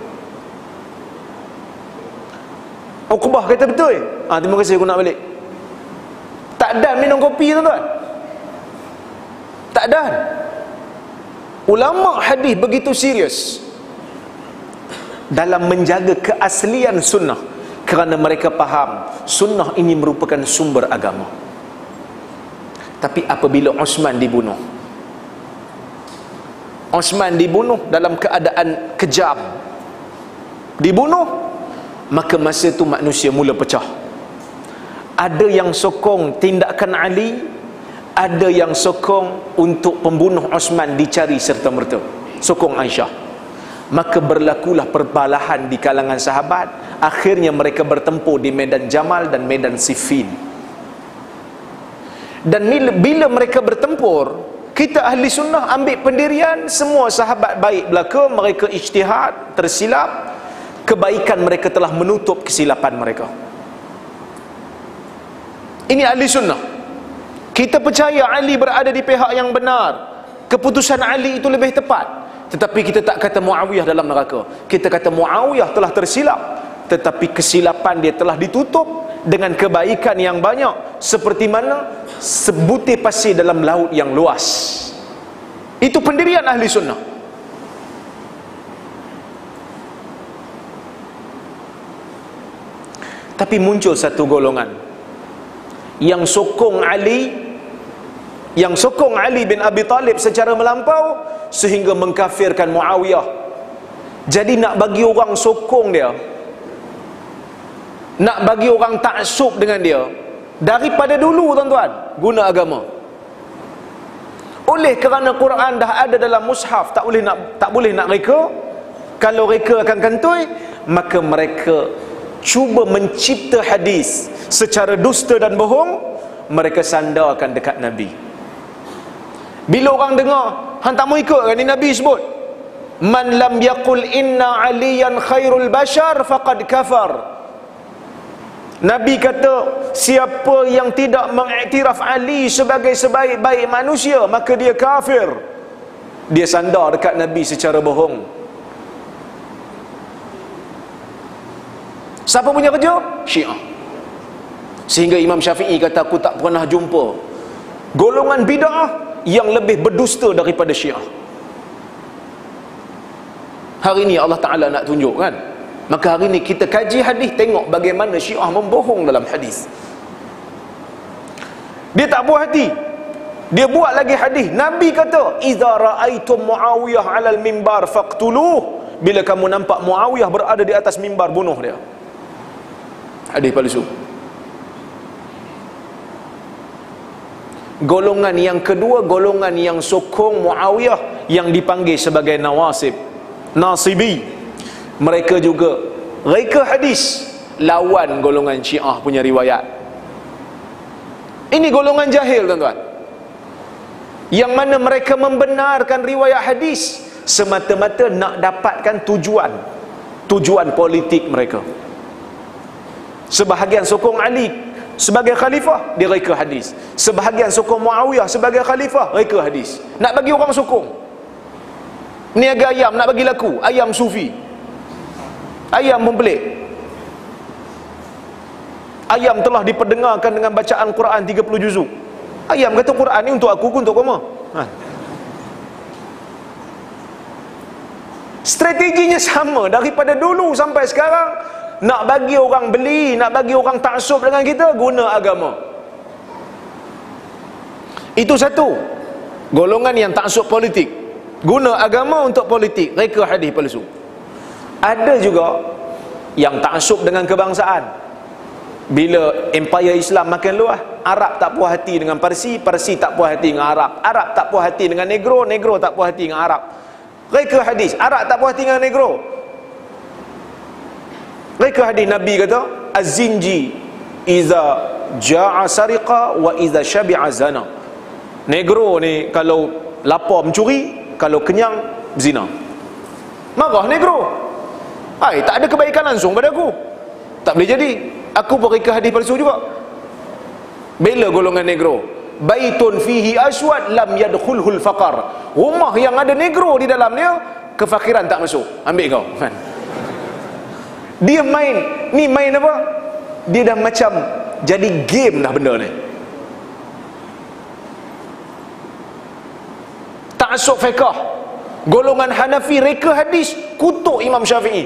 Uqbah kata betul. Ah, terima kasih, aku nak balik. Tak dan minum kopi, tuan-tuan. Tak dan. Ulama hadis begitu serius dalam menjaga keaslian sunnah, kerana mereka faham sunnah ini merupakan sumber agama. Tapi apabila Osman dibunuh, Osman dibunuh dalam keadaan kejam, dibunuh, maka masa tu manusia mula pecah. Ada yang sokong tindakan Ali, ada yang sokong untuk pembunuh Osman dicari serta-merta, sokong Aisyah. Maka berlakulah perbalahan di kalangan sahabat. Akhirnya mereka bertempur di medan Jamal dan medan Siffin. Dan bila mereka bertempur, kita ahli sunnah ambil pendirian semua sahabat baik belaka, mereka ijtihad, tersilap, kebaikan mereka telah menutup kesilapan mereka. Ini ahli sunnah. Kita percaya Ali berada di pihak yang benar, keputusan Ali itu lebih tepat. Tetapi kita tak kata Muawiyah dalam neraka. Kita kata Muawiyah telah tersilap, tetapi kesilapan dia telah ditutup dengan kebaikan yang banyak, seperti mana sebutir pasir dalam laut yang luas. Itu pendirian ahli sunnah. Tapi muncul satu golongan yang sokong Ali, yang sokong Ali bin Abi Talib secara melampau sehingga mengkafirkan Muawiyah. Jadi nak bagi orang sokong dia, nak bagi orang taksub dengan dia, daripada dulu tuan-tuan, guna agama. Oleh kerana Quran dah ada dalam mushaf, tak boleh nak tak boleh nak reka. Kalau reka akan kantoi, maka mereka cuba mencipta hadis secara dusta dan bohong, mereka sandarkan dekat Nabi. Bila orang dengar, hang tak mau ikut kan ni Nabi sebut, man lam yaqul inna aliyan khairul bashar faqad kafar. Nabi kata, siapa yang tidak mengiktiraf Ali sebagai sebaik-baik manusia, maka dia kafir. Dia sandar dekat Nabi secara bohong. Siapa punya kerja? Syiah. Sehingga Imam Syafi'i kata, aku tak pernah jumpa golongan bid'ah yang lebih berdusta daripada Syiah. Hari ini Allah Ta'ala nak tunjuk kan, maka hari ini kita kaji hadis, tengok bagaimana Syiah membohong dalam hadis. Dia tak puas hati, dia buat lagi hadis. Nabi kata, idza ra'aitum Muawiyah 'alal mimbar faqtuluh. Bila kamu nampak Muawiyah berada di atas mimbar, bunuh dia. Hadis palsu. Golongan yang kedua, golongan yang sokong Muawiyah, yang dipanggil sebagai Nawasib, Nasibi. Mereka juga reka hadis, lawan golongan Syiah punya riwayat. Ini golongan jahil, tuan-tuan, yang mana mereka membenarkan riwayat hadis semata-mata nak dapatkan tujuan tujuan politik mereka. Sebahagian sokong Ali sebagai khalifah, dia reka hadis. Sebahagian sokong Muawiyah sebagai khalifah, reka hadis. Nak bagi orang sokong. Niaga ayam nak bagi laku, ayam sufi, ayam pun pelik. Ayam telah diperdengarkan dengan bacaan Quran tiga puluh juzuk. Ayam kata Quran ni untuk aku, untuk kamu. Ha. Strateginya sama daripada dulu sampai sekarang. Nak bagi orang beli, nak bagi orang taksub dengan kita, guna agama. Itu satu golongan yang taksub politik, guna agama untuk politik, reka hadis palsu. Ada juga yang taksub dengan kebangsaan. Bila empire Islam makin luas, Arab tak puas hati dengan Parsi, Parsi tak puas hati dengan Arab, Arab tak puas hati dengan Negro, Negro tak puas hati dengan Arab. Reka hadis, Arab tak puas hati dengan Negro. Reka hadis Nabi kata, Az-zinji iza ja'a sariqa wa iza syabi'a zana. Negro ni kalau lapar mencuri, kalau kenyang zina. Marah Negro. Hai, tak ada kebaikan langsung pada aku, tak boleh jadi. Aku pun reka hadis palsu juga. Bela golongan Negro. Baitun fihi aswad lam yadkhulhul faqar. Rumah yang ada Negro di dalamnya, kefakiran tak masuk. Ambil kau, kan? Dia main, ni main apa? Dia dah macam jadi game dah benda ni. Ta'assub fiqh. Golongan Hanafi reka hadis, kutuk Imam Syafi'i.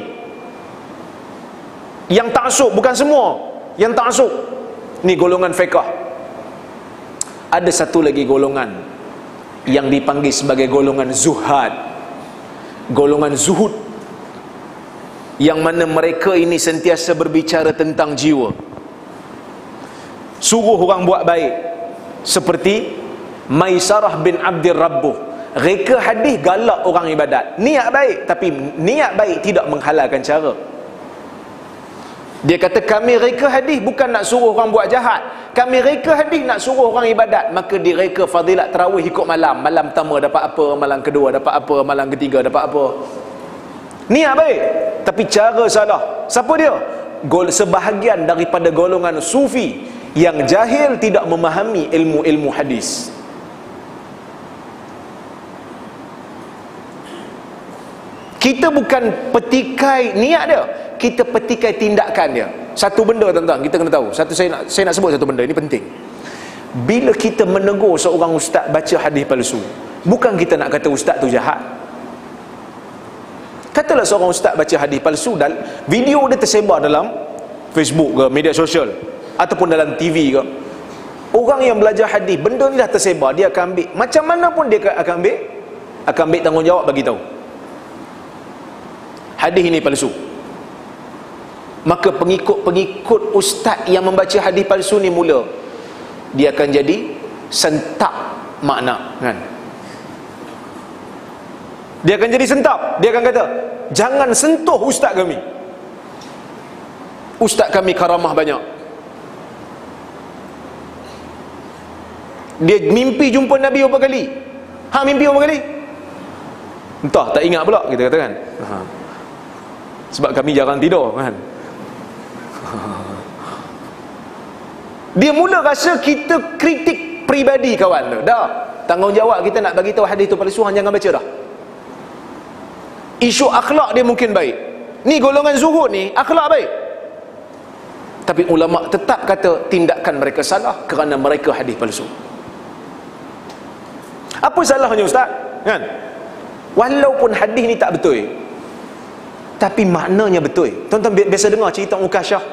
Yang ta'assub, bukan semua yang ta'assub. Ni golongan fiqh. Ada satu lagi golongan yang dipanggil sebagai golongan zuhad, golongan zuhud, yang mana mereka ini sentiasa berbicara tentang jiwa, suruh orang buat baik. Seperti Maisarah bin Abdir Rabbuh, reka hadis galak orang ibadat, niat baik, tapi niat baik tidak menghalalkan cara. Dia kata, kami reka hadis bukan nak suruh orang buat jahat, kami reka hadis nak suruh orang ibadat. Maka dia reka fadilat tarawih ikut malam. Malam pertama dapat apa, malam kedua dapat apa, malam ketiga dapat apa. Niat baik, tapi cara salah. Siapa dia? Gol sebahagian daripada golongan sufi yang jahil, tidak memahami ilmu-ilmu hadis. Kita bukan petikai niat dia, kita petikai tindakan dia. Satu benda, tuan-tuan, kita kena tahu. Satu saya nak saya nak sebut satu benda, ini penting. Bila kita menegur seorang ustaz baca hadis palsu, bukan kita nak kata ustaz tu jahat. Katalah seorang ustaz baca hadis palsu dan video dia tersebar dalam Facebook ke, media sosial, ataupun dalam T V ke. Orang yang belajar hadis, benda ni dah tersebar, dia akan ambil, macam mana pun dia akan ambil akan ambil tanggungjawab bagi tahu hadis ini palsu. Maka pengikut-pengikut ustaz yang membaca hadis palsu ni mula, dia akan jadi sentap makna, kan? Dia akan jadi sentap. Dia akan kata, jangan sentuh ustaz kami, ustaz kami karamah banyak. Dia mimpi jumpa Nabi berapa kali? Ha, mimpi berapa kali? Entah, tak ingat pula, kita katakan. Ha. Sebab kami jarang tidur, kan? Dia mula rasa kita kritik peribadi kawan tu. Dah, tanggungjawab kita nak bagi tahu hadis tu palsu, hang jangan baca dah. Isu akhlak dia mungkin baik. Ni golongan zuhud ni, akhlak baik. Tapi ulama tetap kata tindakan mereka salah kerana mereka hadis palsu. Apa salahnya ustaz? Kan? Walaupun hadis ni tak betul, tapi maknanya betul. Tuan-tuan biasa dengar cerita Ukasyah.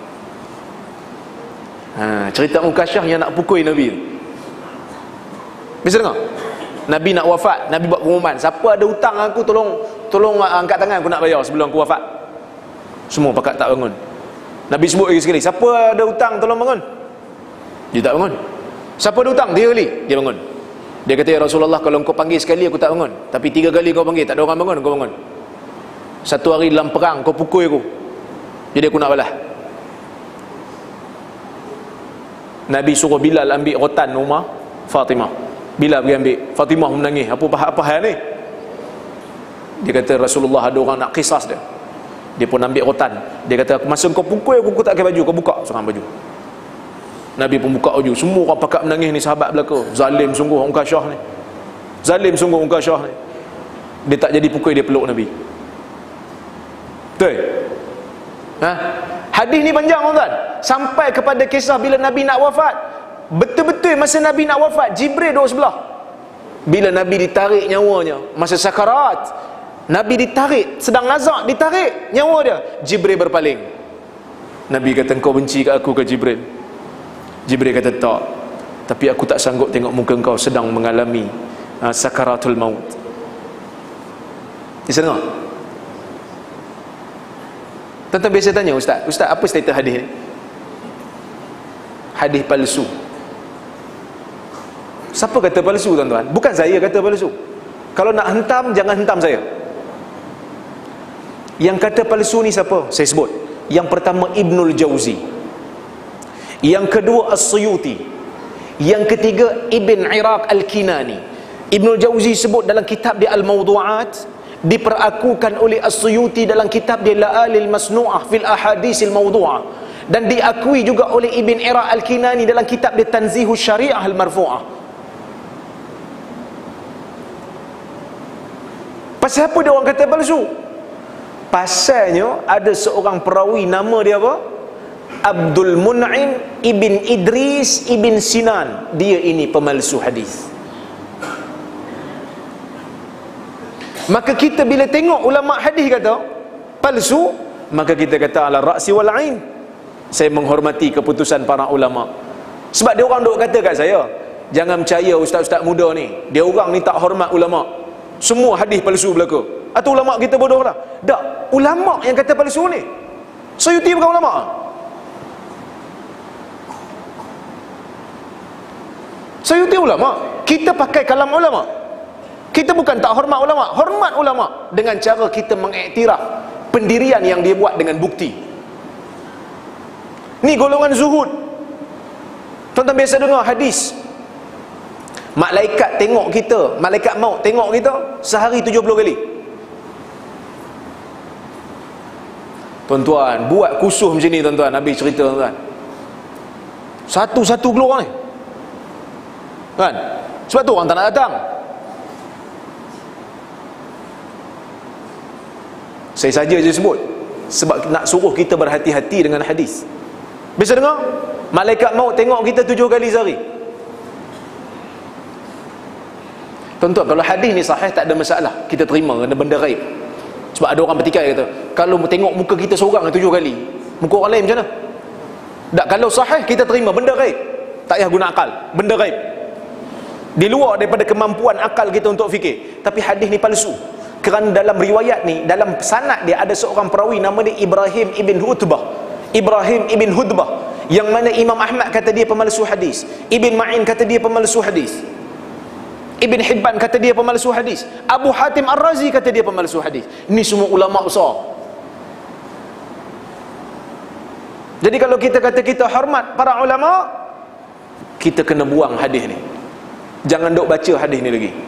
Ha, cerita Ukasyah yang nak pukul Nabi. Biasa dengar? Nabi nak wafat, Nabi buat pengumuman, siapa ada hutang aku, tolong tolong angkat tangan, aku nak bayar sebelum aku wafat. Semua pakat tak bangun. Nabi sebut lagi sekali, siapa ada hutang tolong bangun. Dia tak bangun. Siapa ada hutang? Tiga kali dia bangun. Dia kata, ya Rasulullah, kalau kau panggil sekali aku tak bangun, tapi tiga kali kau panggil tak ada orang bangun, kau bangun. Satu hari dalam perang kau pukul aku, jadi aku nak balas. Nabi suruh Bilal ambil rotan rumah Fatimah. Bilal pergi ambil. Fatimah menangis, apa apa hal ni? Dia kata, Rasulullah, ada orang nak kisas dia. Dia pun ambil rotan. Dia kata, masa kau pukul aku, aku tak pakai baju, kau buka seorang baju. Nabi pun buka baju. Semua orang pakat menangis ni, sahabat belaka. Zalim sungguh orang Kasyah ni. Zalim sungguh orang Kasyah ni. Dia tak jadi pukul, dia peluk Nabi. Betul? Ha? Hadis ni panjang, tuan-tuan. Sampai kepada kisah bila Nabi nak wafat. Betul-betul masa Nabi nak wafat, Jibril duduk sebelah. Bila Nabi ditarik nyawanya, masa sakarat, Nabi ditarik, sedang nazak, ditarik nyawa dia, Jibril berpaling. Nabi kata, engkau benci kat aku ke Jibril? Jibril kata, tak, tapi aku tak sanggup tengok muka engkau sedang mengalami uh, sakaratul maut. Bisa dengar? Tuan-tuan biasa tanya, Ustaz, Ustaz apa status hadis ni? Hadis palsu. Siapa kata palsu, tuan-tuan? Bukan saya kata palsu. Kalau nak hentam, jangan hentam saya. Yang kata palsu ni siapa? Saya sebut. Yang pertama Ibnul Jauzi, yang kedua As-Suyuti, yang ketiga Ibn Iraq Al-Kinani. Ibnul Jauzi sebut dalam kitab dia Al-Mawdu'at, diperakukan oleh As-Suyuti dalam kitab dia La'alil Masnu'ah fil Ahadisil Mawdu'ah, dan diakui juga oleh Ibn Iraq Al-Kinani dalam kitab dia Tanzihus Syariah Al-Marfu'ah. Pasal apa dia orang kata palsu? Pasalnya ada seorang perawi, nama dia apa? Abdul Mun'im Ibn Idris Ibn Sinan. Dia ini pemalsu hadis. Maka kita bila tengok ulama hadis kata palsu, maka kita kata ala ra'si wal ain, saya menghormati keputusan para ulama. Sebab dia orang duk kata kat saya, jangan percaya ustaz-ustaz muda ni, dia orang ni tak hormat ulama, semua hadis palsu belaka. Atau ulama kita bodoh lah? Tak, ulama yang kata palsu ni. Suyuti bukan ulama. Suyuti ulama. Kita pakai kalam ulama. Kita bukan tak hormat ulama, hormat ulama dengan cara kita mengiktiraf pendirian yang dia buat dengan bukti. Ni golongan zuhud. Tuan-tuan biasa dengar hadis, malaikat tengok kita, malaikat maut tengok kita sehari tujuh puluh kali. Tuan-tuan, buat kusuh macam ni tuan-tuan, Nabi cerita tuan-tuan. Satu-satu keluar ni. Kan? Sebab tu orang tak nak datang. Saya saja je sebut sebab nak suruh kita berhati-hati dengan hadis. Bisa dengar? Malaikat maut tengok kita tujuh kali sehari. Tuan-tuan, kalau hadis ni sahih tak ada masalah, kita terima kerana benda ghaib. Sebab ada orang bertikai kata, kalau tengok muka kita seorang tujuh kali, muka orang lain macam mana? Tak, kalau sahih kita terima benda ghaib, tak payah guna akal, benda ghaib di luar daripada kemampuan akal kita untuk fikir. Tapi hadis ni palsu kerana dalam riwayat ni, dalam sanad dia ada seorang perawi nama dia Ibrahim ibn Hutbah. Ibrahim ibn Hutbah yang mana Imam Ahmad kata dia pemalsu hadis, Ibn Ma'in kata dia pemalsu hadis, Ibn Hibban kata dia pemalsu hadis, Abu Hatim Ar-Razi kata dia pemalsu hadis. Ini semua ulama besar. Jadi kalau kita kata kita hormat para ulama, kita kena buang hadis ni. Jangan duk baca hadis ni lagi.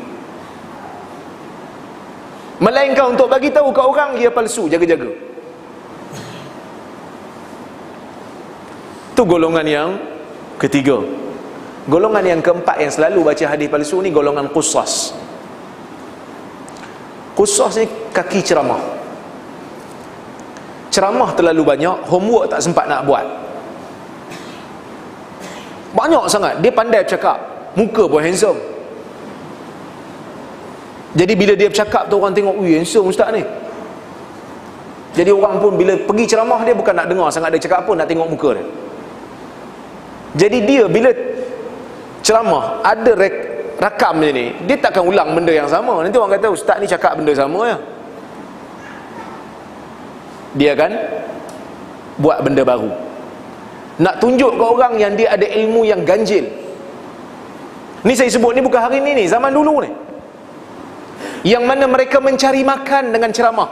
Melainkan untuk bagi tahu kat orang dia palsu, jaga-jaga. Tu golongan yang ketiga. Golongan yang keempat yang selalu baca hadis palsu ni golongan qusas. Qusas ni kaki ceramah. Ceramah terlalu banyak, homework tak sempat nak buat. Banyak sangat, dia pandai bercakap, muka pun handsome. Jadi bila dia bercakap tu orang tengok, ui handsome ustaz ni. Jadi orang pun bila pergi ceramah dia bukan nak dengar sangat dia cakap apa, nak tengok muka dia. Jadi dia bila ceramah ada rek, rakam macam ni, dia takkan ulang benda yang sama. Nanti orang kata ustaz ni cakap benda sama ya. Dia akan buat benda baru, nak tunjuk ke orang yang dia ada ilmu yang ganjil. Ni saya sebut ni bukan hari ni ni, zaman dulu ni, yang mana mereka mencari makan dengan ceramah.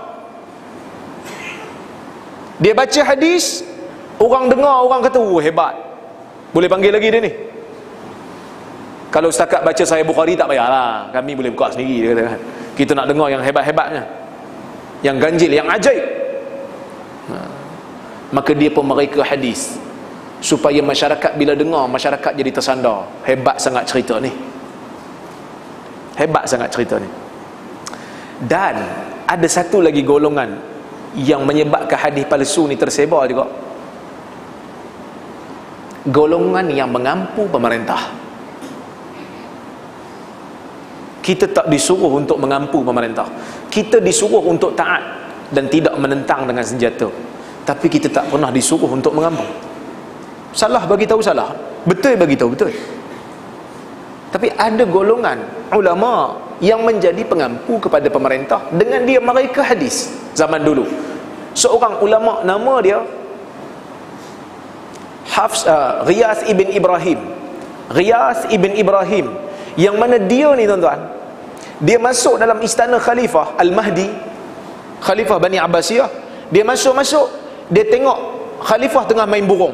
Dia baca hadis, orang dengar, orang kata, oh hebat, boleh panggil lagi dia ni. Kalau setakat baca Sahih Bukhari tak payahlah, kami boleh buka sendiri, dia kata kan. Kita nak dengar yang hebat-hebatnya, yang ganjil, yang ajaib. Ha. Maka dia pun mereka hadis, supaya masyarakat bila dengar, masyarakat jadi tersandar. Hebat sangat cerita ni, hebat sangat cerita ni. Dan ada satu lagi golongan yang menyebabkan hadis palsu ni tersebar juga. Golongan yang mengampu pemerintah. Kita tak disuruh untuk mengampu pemerintah, kita disuruh untuk taat dan tidak menentang dengan senjata. Tapi kita tak pernah disuruh untuk mengampu. Salah bagi tahu salah, betul bagi tahu betul. Tapi ada golongan ulama yang menjadi pengampu kepada pemerintah dengan dia mereka hadis. Zaman dulu seorang ulama, nama dia Hafs, uh, Riyas ibn Ibrahim. Riyas ibn Ibrahim, yang mana dia ni tuan-tuan, dia masuk dalam istana Khalifah Al-Mahdi, Khalifah Bani Abbasiyah. Dia masuk-masuk, dia tengok Khalifah tengah main burung.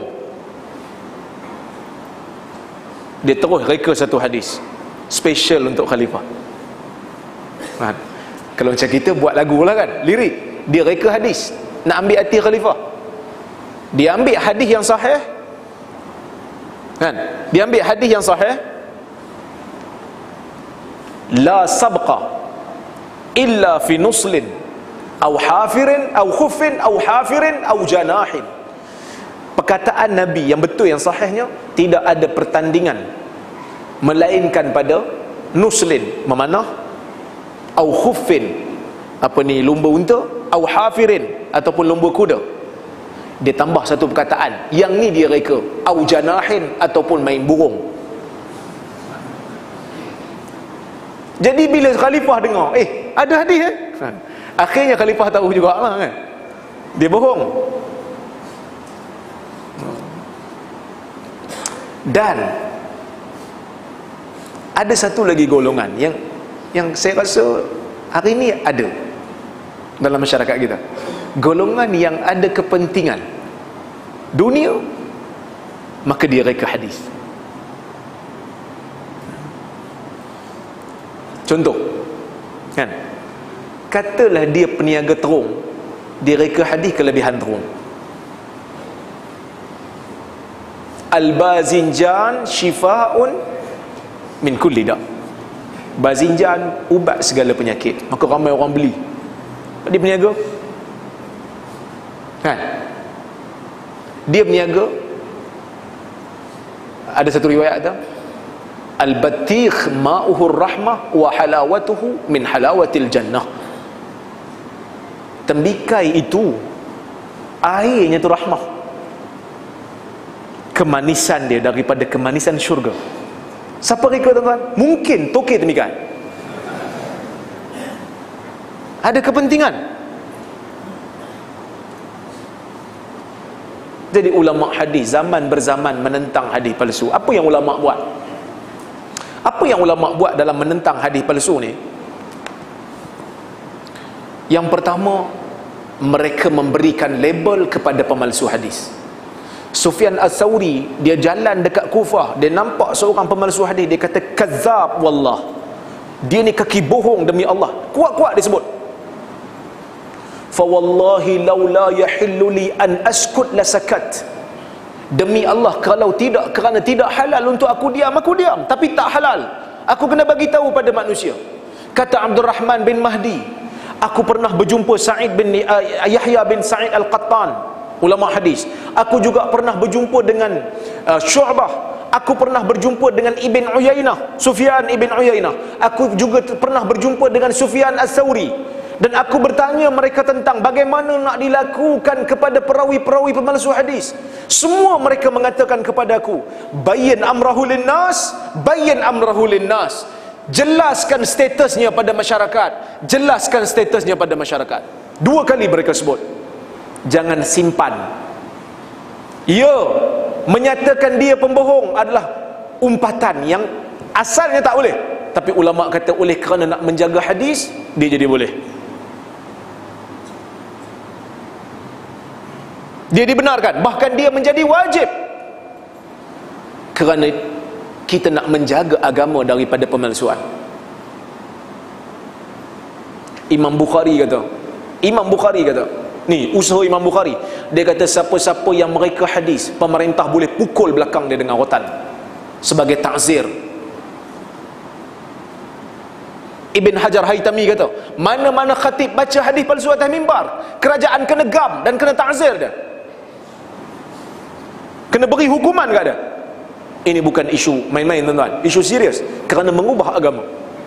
Dia terus reka satu hadis special untuk Khalifah. Ha. Kalau macam kita buat lagu lah kan, lirik. Dia reka hadis, nak ambil hati Khalifah. Dia ambil hadis yang sahih kan, dia ambil hadis yang sahih, la sabqa illa fi nuslin au hafirin au khuffin au hafirin au janahin. Perkataan Nabi yang betul, yang sahihnya, tidak ada pertandingan melainkan pada nuslin, memanah, au khuffin, apa ni, lumba unta, au hafirin, ataupun lumba kuda. Dia tambah satu perkataan, yang ni dia reka, au janahin, ataupun main burung. Jadi bila Khalifah dengar, eh ada hadis eh, akhirnya Khalifah tahu juga lah kan, dia bohong. Dan ada satu lagi golongan yang yang saya rasa hari ini ada dalam masyarakat kita. Golongan yang ada kepentingan dunia, maka dia reka hadis. Contoh kan, katalah dia peniaga terung, dia reka hadis kelebihan terung. Al-bazinjan shifaun min kulli da. Bazinjan ubat segala penyakit, maka ramai orang beli. Dia peniaga kan, dia peniaga. Ada satu riwayat tu, al-batikh ma'uhu rahmah wa halawatuhu min halawatil jannah. Tembikai itu airnya tu rahmah, kemanisan dia daripada kemanisan syurga. Siapa reka tuan-tuan? Mungkin tokek tembikai, ada kepentingan. Jadi ulama hadis zaman berzaman menentang hadis palsu. Apa yang ulama buat? Apa yang ulama buat dalam menentang hadis palsu ni? Yang pertama, mereka memberikan label kepada pemalsu hadis. Sufyan Ats-Tsauri, dia jalan dekat Kufah, dia nampak seorang pemalsu hadis, dia kata kazzab wallah, dia ni kaki bohong demi Allah. Kuat-kuat disebut. Fa wallahi laula yahillu li an askut lasakat. Demi Allah, kalau tidak, kerana tidak halal untuk aku diam, aku diam. Tapi tak halal, aku kena bagi tahu pada manusia. Kata Abdul Rahman bin Mahdi, aku pernah berjumpa Sa'id bin uh, Yahya bin Sa'id Al-Qattan, ulama hadis. Aku juga pernah berjumpa dengan uh, Syu'bah. Aku pernah berjumpa dengan Ibn Uyainah, Sufyan Ibn Uyainah. Aku juga pernah berjumpa dengan Sufyan Ats-Tsauri. Dan aku bertanya mereka tentang bagaimana nak dilakukan kepada perawi-perawi pemalsu hadis. Semua mereka mengatakan kepada aku, bayyin amrahu linnas, bayyin amrahu linnas. Jelaskan statusnya pada masyarakat, jelaskan statusnya pada masyarakat. Dua kali mereka sebut. Jangan simpan. Ya, menyatakan dia pembohong adalah umpatan yang Asalnya tak boleh, tapi ulama kata oleh kerana nak menjaga hadis, dia jadi boleh. Dia dibenarkan, bahkan dia menjadi wajib, kerana kita nak menjaga agama daripada pemalsuan. Imam Bukhari kata, Imam Bukhari kata, ni usaha Imam Bukhari, dia kata siapa-siapa yang mereka hadis, pemerintah boleh pukul belakang dia dengan rotan sebagai ta'zir. Ibn Hajar Haytami kata, mana-mana khatib baca hadis palsu atas mimbar, kerajaan kena gam dan kena ta'zir dia, kena beri hukuman kat dia. Ini bukan isu main-main tuan-tuan, isu serius, kerana mengubah agama.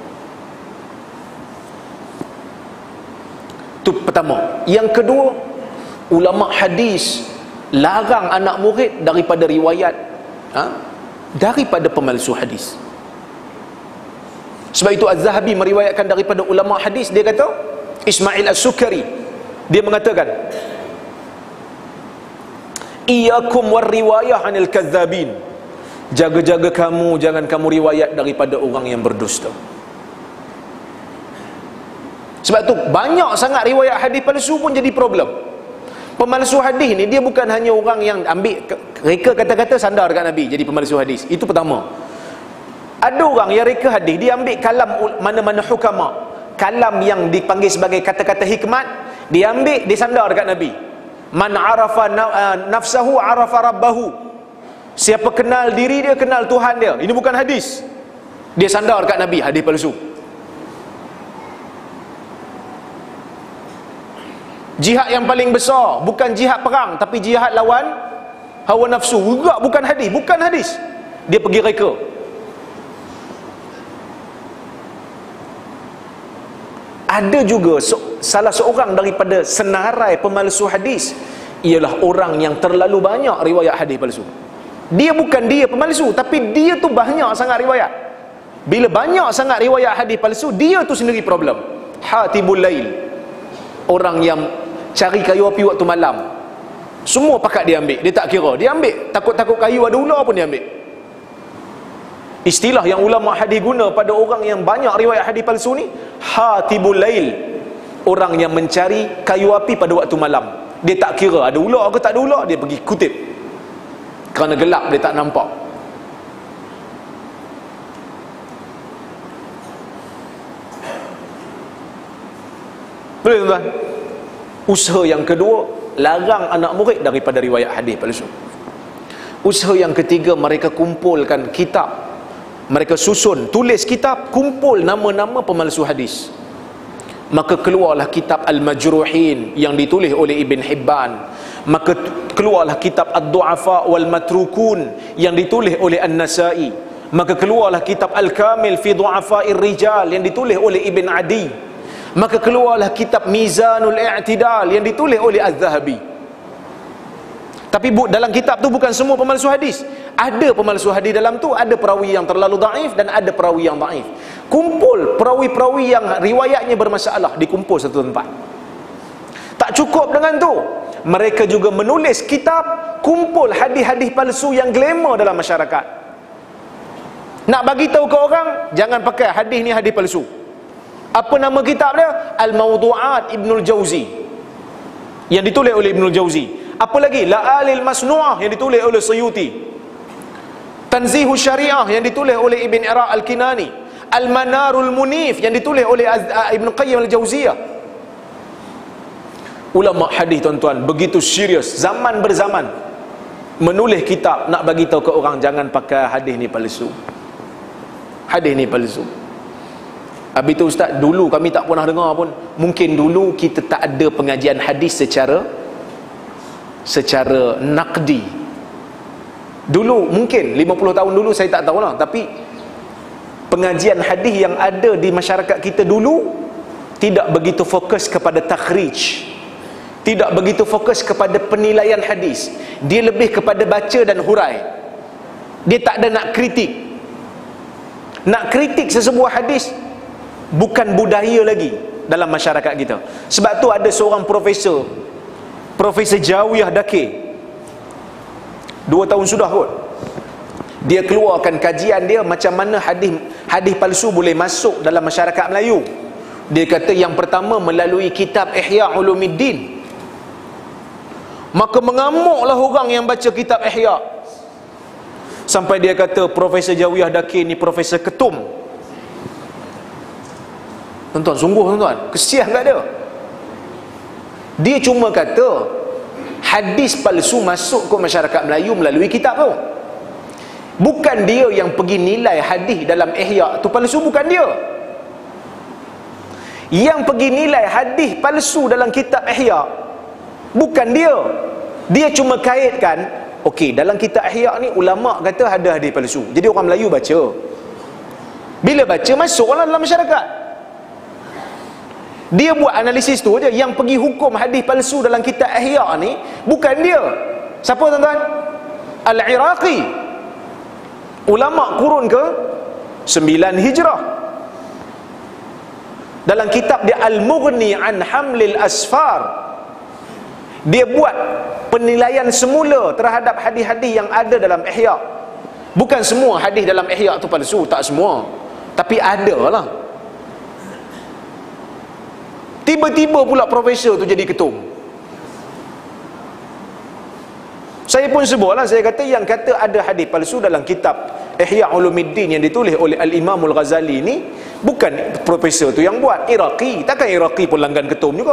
Itu pertama. Yang kedua, ulama hadis larang anak murid daripada riwayat ha? daripada pemalsu hadis. Sebab itu Az-Zahabi meriwayatkan daripada ulama hadis, dia kata, Ismail As-Sukari, dia mengatakan, Iyakum war riwayah anil kazzabin, jaga-jaga kamu, jangan kamu riwayat daripada orang yang berdusta. Sebab tu banyak sangat riwayat hadis palsu pun jadi problem. Pemalsu hadis ni dia bukan hanya orang yang ambil reka kata-kata sandar dekat Nabi jadi pemalsu hadis. Itu pertama. Ada orang yang reka hadis, dia ambil kalam mana-mana hukama, kalam yang dipanggil sebagai kata-kata hikmat, dia ambil, dia sandar dekat Nabi. Man arafa nafsahu arafa rabbahu. Siapa kenal diri dia, kenal Tuhan dia. Ini bukan hadis. Dia sandar dekat Nabi, hadis palsu. Jihad yang paling besar bukan jihad perang, tapi jihad lawan hawa nafsu. Juga bukan hadis, bukan hadis. Dia pergi reka. Ada juga so, salah seorang daripada senarai pemalsu hadis ialah orang yang terlalu banyak riwayat hadis palsu. Dia bukan dia pemalsu, tapi dia tu banyak sangat riwayat. Bila banyak sangat riwayat hadis palsu, dia tu sendiri problem. Hatibul lail, orang yang cari kayu api waktu malam, semua pakat dia ambil, dia tak kira, dia ambil, takut-takut kayu ada ular pun dia ambil. Istilah yang ulama hadis guna pada orang yang banyak riwayat hadis palsu ni, hatibul lail, orang yang mencari kayu api pada waktu malam. Dia tak kira ada ular ke tak ada ular, dia pergi kutip, kerana gelap dia tak nampak. Boleh tuan-tuan? Usaha yang kedua, larang anak murid daripada riwayat hadis palsu. Usaha yang ketiga, mereka kumpulkan kitab, mereka susun, tulis kitab, kumpul nama-nama pemalsu hadis. Maka keluarlah kitab Al-Majruhin yang ditulis oleh Ibn Hibban. Maka keluarlah kitab Ad-Du'afa wal Matrukun yang ditulis oleh An-Nasai. Maka keluarlah kitab Al-Kamil fi Du'afa'ir Rijal yang ditulis oleh Ibn Adi. Maka keluarlah kitab Mizanul I'tidal yang ditulis oleh Az-Zahabi. Tapi bu, dalam kitab tu bukan semua pemalsu hadis. Ada pemalsu hadis dalam tu, ada perawi yang terlalu daif dan ada perawi yang daif. Kumpul perawi-perawi yang riwayatnya bermasalah, dikumpul satu tempat. Tak cukup dengan tu, mereka juga menulis kitab kumpul hadis-hadis palsu yang glamour dalam masyarakat. Nak bagi tahu ke orang, jangan pakai hadis ni hadis palsu. Apa nama kitab dia? Al-Mawdu'at Ibnul Jauzi yang ditulis oleh Ibnul Jauzi. Apa lagi? La'alil Masnu'ah yang ditulis oleh Suyuti. Tanzihus Syariah yang ditulis oleh Ibn Iraq Al-Kinani. Al-Manarul Munif yang ditulis oleh Ibn Qayyim Al-Jauziyah. Ulama hadis tuan-tuan begitu serius, zaman berzaman menulis kitab nak bagi tahu ke orang, jangan pakai hadis ni palsu. Hadis ni palsu. Habis tu ustaz, dulu kami tak pernah dengar pun. Mungkin dulu kita tak ada pengajian hadis secara secara naqdi. Dulu mungkin lima puluh tahun dulu saya tak tahu lah, tapi pengajian hadis yang ada di masyarakat kita dulu tidak begitu fokus kepada takhrij, tidak begitu fokus kepada penilaian hadis. Dia lebih kepada baca dan hurai. Dia tak ada nak kritik. Nak kritik sesebuah hadis bukan budaya lagi dalam masyarakat kita. Sebab tu ada seorang profesor, Profesor Jawiyah Dakir, dua tahun sudah kot, Dia keluarkan kajian dia macam mana hadis hadis palsu boleh masuk dalam masyarakat Melayu. Dia kata yang pertama melalui kitab Ihya Ulumuddin. Maka mengamuklah orang yang baca kitab Ihya. Sampai dia kata Profesor Jawiyah Dakir ni Profesor Ketum. Tuan-tuan, sungguh tuan-tuan, kesian kat dia. Dia cuma kata hadis palsu masuk ke masyarakat Melayu melalui kitab tu. Bukan dia yang pergi nilai hadis dalam Ihya tu palsu, bukan dia. Yang pergi nilai hadis palsu dalam kitab Ihya bukan dia. Dia cuma kaitkan, okey, dalam kitab Ihya ni ulama kata ada hadis palsu. Jadi orang Melayu baca. Bila baca masuklah dalam masyarakat. Dia buat analisis tu je. Yang pergi hukum hadis palsu dalam kitab Ihya ni bukan dia. Siapa tuan-tuan? Al-Iraqi, ulama kurun ke sembilan Hijrah. Dalam kitab dia Al-Mughni an Hamlil Asfar, dia buat penilaian semula terhadap hadis-hadis yang ada dalam Ihya. Bukan semua hadis dalam Ihya tu palsu, tak semua, tapi ada lah. Tiba-tiba pula profesor tu jadi ketum. Saya pun sebutlah, saya kata yang kata ada hadis palsu dalam kitab Ihya Ulumuddin yang ditulis oleh Al-Imam Al-Ghazali ni bukan profesor tu yang buat, Iraqi. Takkan Iraqi pun langgan ketum juga.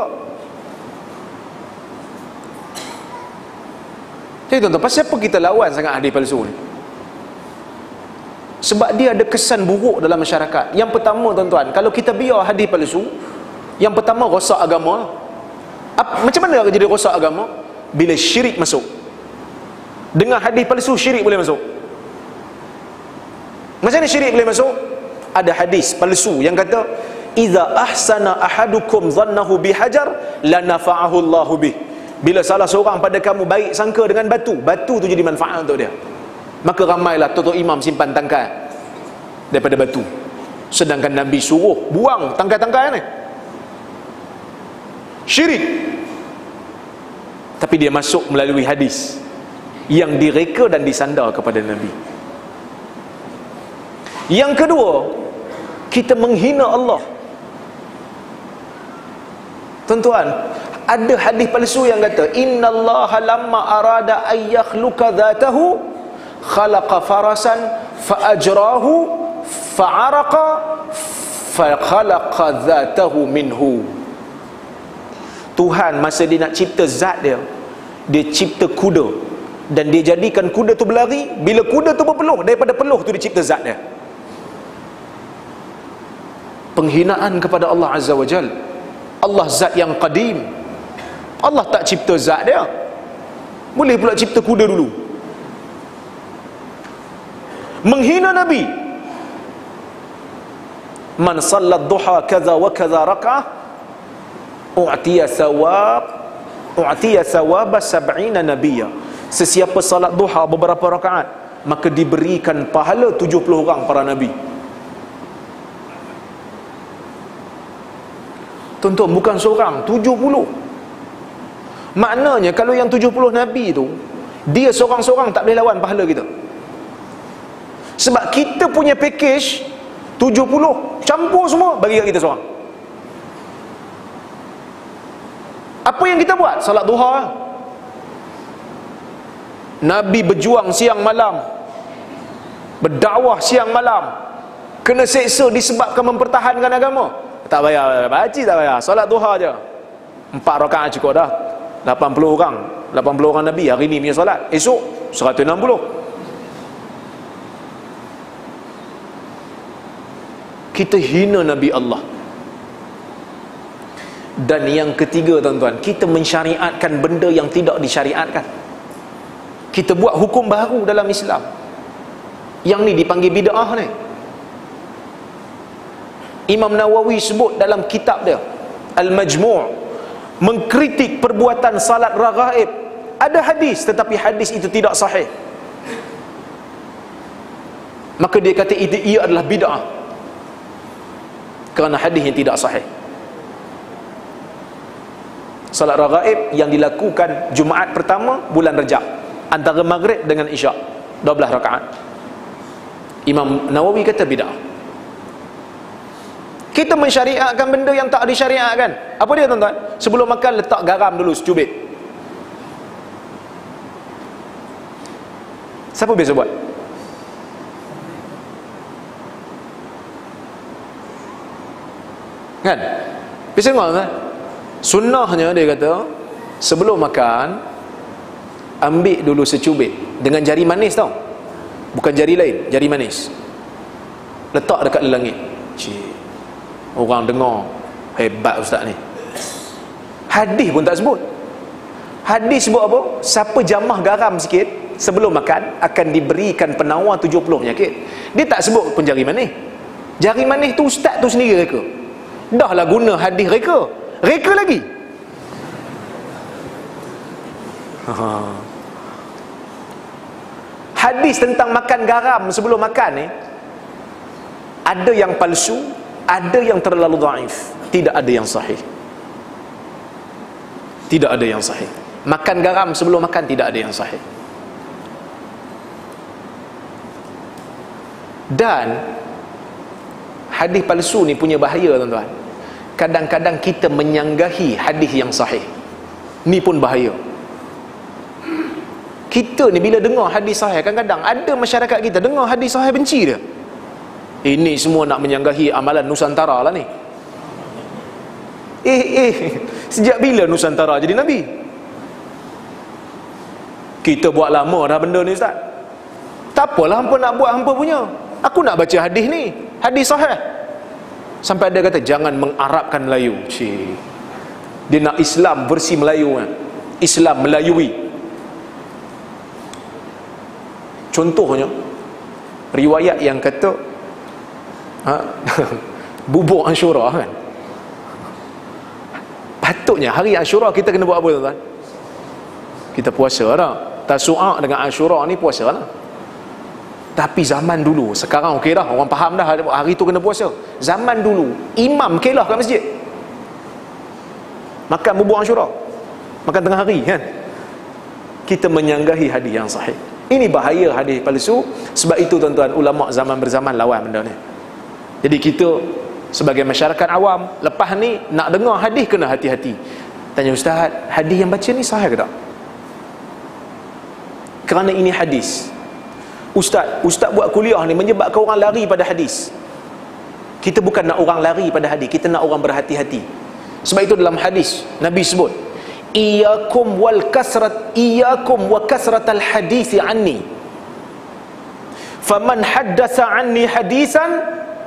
Jadi tuan-tuan, pasal apa kita lawan sangat hadis palsu ni? Sebab dia ada kesan buruk dalam masyarakat. Yang pertama tuan-tuan, kalau kita biar hadis palsu, yang pertama rosak agama. Apa, macam mana jadi rosak agama? Bila syirik masuk. Dengan hadis palsu syirik boleh masuk. Macam mana syirik boleh masuk? Ada hadis palsu yang kata iza ahsana ahadukum dhannahu bihajar lanafa'ahu Allahu bih. Bila salah seorang pada kamu baik sangka dengan batu, batu tu jadi manfaat untuk dia. Maka ramailah tuan imam simpan tangkai daripada batu. Sedangkan Nabi suruh buang tangkai-tangkai ni. Syirik. Tapi dia masuk melalui hadis yang direka dan disandar kepada Nabi. Yang kedua, kita menghina Allah. Tuan-tuan, ada hadis palsu yang kata innallaha lamma arada ay yakhluqa dhatahu khalaqa farasan fa ajrahu fa araqa fa khalaqa dhatahu minhu. Tuhan masa dia nak cipta zat dia, dia cipta kuda dan dia jadikan kuda tu berlari. Bila kuda tu berpeluh, daripada peluh tu dia cipta zat dia. Penghinaan kepada Allah Azza wa Jal. Allah zat yang qadim. Allah tak cipta zat dia. Boleh pula cipta kuda dulu. Menghina Nabi. Man sallat duha kaza wa kaza raka'ah u'tiya thawab u'tiya thawab sab'ina nabiyya. Sesiapa salat duha beberapa rakaat, maka diberikan pahala tujuh puluh orang para nabi. Tuan-tuan, bukan seorang, tujuh puluh. Maknanya kalau yang tujuh puluh nabi tu, dia seorang-seorang tak boleh lawan pahala kita. Sebab kita punya package tujuh puluh campur semua bagi kat kita seorang. Apa yang kita buat? Salat duha. Nabi berjuang siang malam, berdakwah siang malam, kena seksa disebabkan mempertahankan agama. Tak payah baca, tak payah, solat duha je empat rakaat cukup dah. Lapan puluh orang, lapan puluh orang Nabi hari ni punya solat, esok seratus enam puluh. Kita hina Nabi Allah. Dan yang ketiga tuan-tuan, kita mensyariatkan benda yang tidak disyariatkan. Kita buat hukum baru dalam Islam. Yang ni dipanggil bid'ah ni. Imam Nawawi sebut dalam kitab dia Al-Majmu' mengkritik perbuatan salat raghaib. Ada hadis tetapi hadis itu tidak sahih. Maka dia kata itu ia adalah bid'ah kerana hadis yang tidak sahih. Salat raghaib yang dilakukan Jumaat pertama bulan Rejab antara maghrib dengan isyak, dua belas rakaat. Imam Nawawi kata bid'ah. Kita mensyariatkan benda yang tak disyariatkan. Apa dia tuan-tuan? Sebelum makan letak garam dulu secubit. Siapa biasa buat? Kan? Biasa tengok tuan. Sunnahnya dia kata sebelum makan ambil dulu secubit dengan jari manis tau. Bukan jari lain, jari manis. Letak dekat langit. Cik. Orang dengar, hebat ustaz ni. Hadis pun tak sebut. Hadis sebut apa? Siapa jamah garam sikit sebelum makan akan diberikan penawar tujuh puluh penyakit. Dia tak sebut pun jari manis. Jari manis tu ustaz tu sendiri reka. Dah lah guna hadis reka. Reka lagi. Ha. Hadis tentang makan garam sebelum makan ni, ada yang palsu, ada yang terlalu dhaif, tidak ada yang sahih. Tidak ada yang sahih. Makan garam sebelum makan tidak ada yang sahih. Dan hadis palsu ni punya bahaya tuan-tuan. Kadang-kadang kita menyanggahi hadis yang sahih. Ni pun bahaya. Kita ni bila dengar hadis sahih, kadang-kadang ada masyarakat kita dengar hadis sahih benci dia. Ini semua nak menyanggahi amalan Nusantara lah ni. Eh eh sejak bila Nusantara jadi Nabi? Kita buat lama dah benda ni ustaz. Tak apalah hampa nak buat hampa punya. Aku nak baca hadis ni, hadis sahih. Sampai ada kata jangan mengarabkan Melayu. Cik. Dia nak Islam versi Melayu kan. Islam Melayui. Contohnya riwayat yang kata ha, bubur Ashura kan. Patutnya hari Ashura kita kena buat apa tuan-tuan? Kita puasa lah. Tasu'a dengan Ashura ni puasa lah. Tapi zaman dulu, sekarang okey dah, orang faham dah hari tu kena puasa. Zaman dulu imam kelah kat masjid, makan bubur Ashura, makan tengah hari kan. Kita menyanggahi hadis yang sahih. Ini bahaya hadis palsu. Sebab itu tuan-tuan, ulama zaman berzaman lawan benda ni. Jadi kita sebagai masyarakat awam, lepas ni nak dengar hadis kena hati-hati. Tanya ustaz, hadis yang baca ni sahih ke tak? Kerana ini hadis. Ustaz, ustaz buat kuliah ni menyebabkan orang lari pada hadis. Kita bukan nak orang lari pada hadis, kita nak orang berhati-hati. Sebab itu dalam hadis Nabi sebut, Iyakum wal kasrat Iyakum wa kasratal hadisi anni, faman haddasa anni hadisan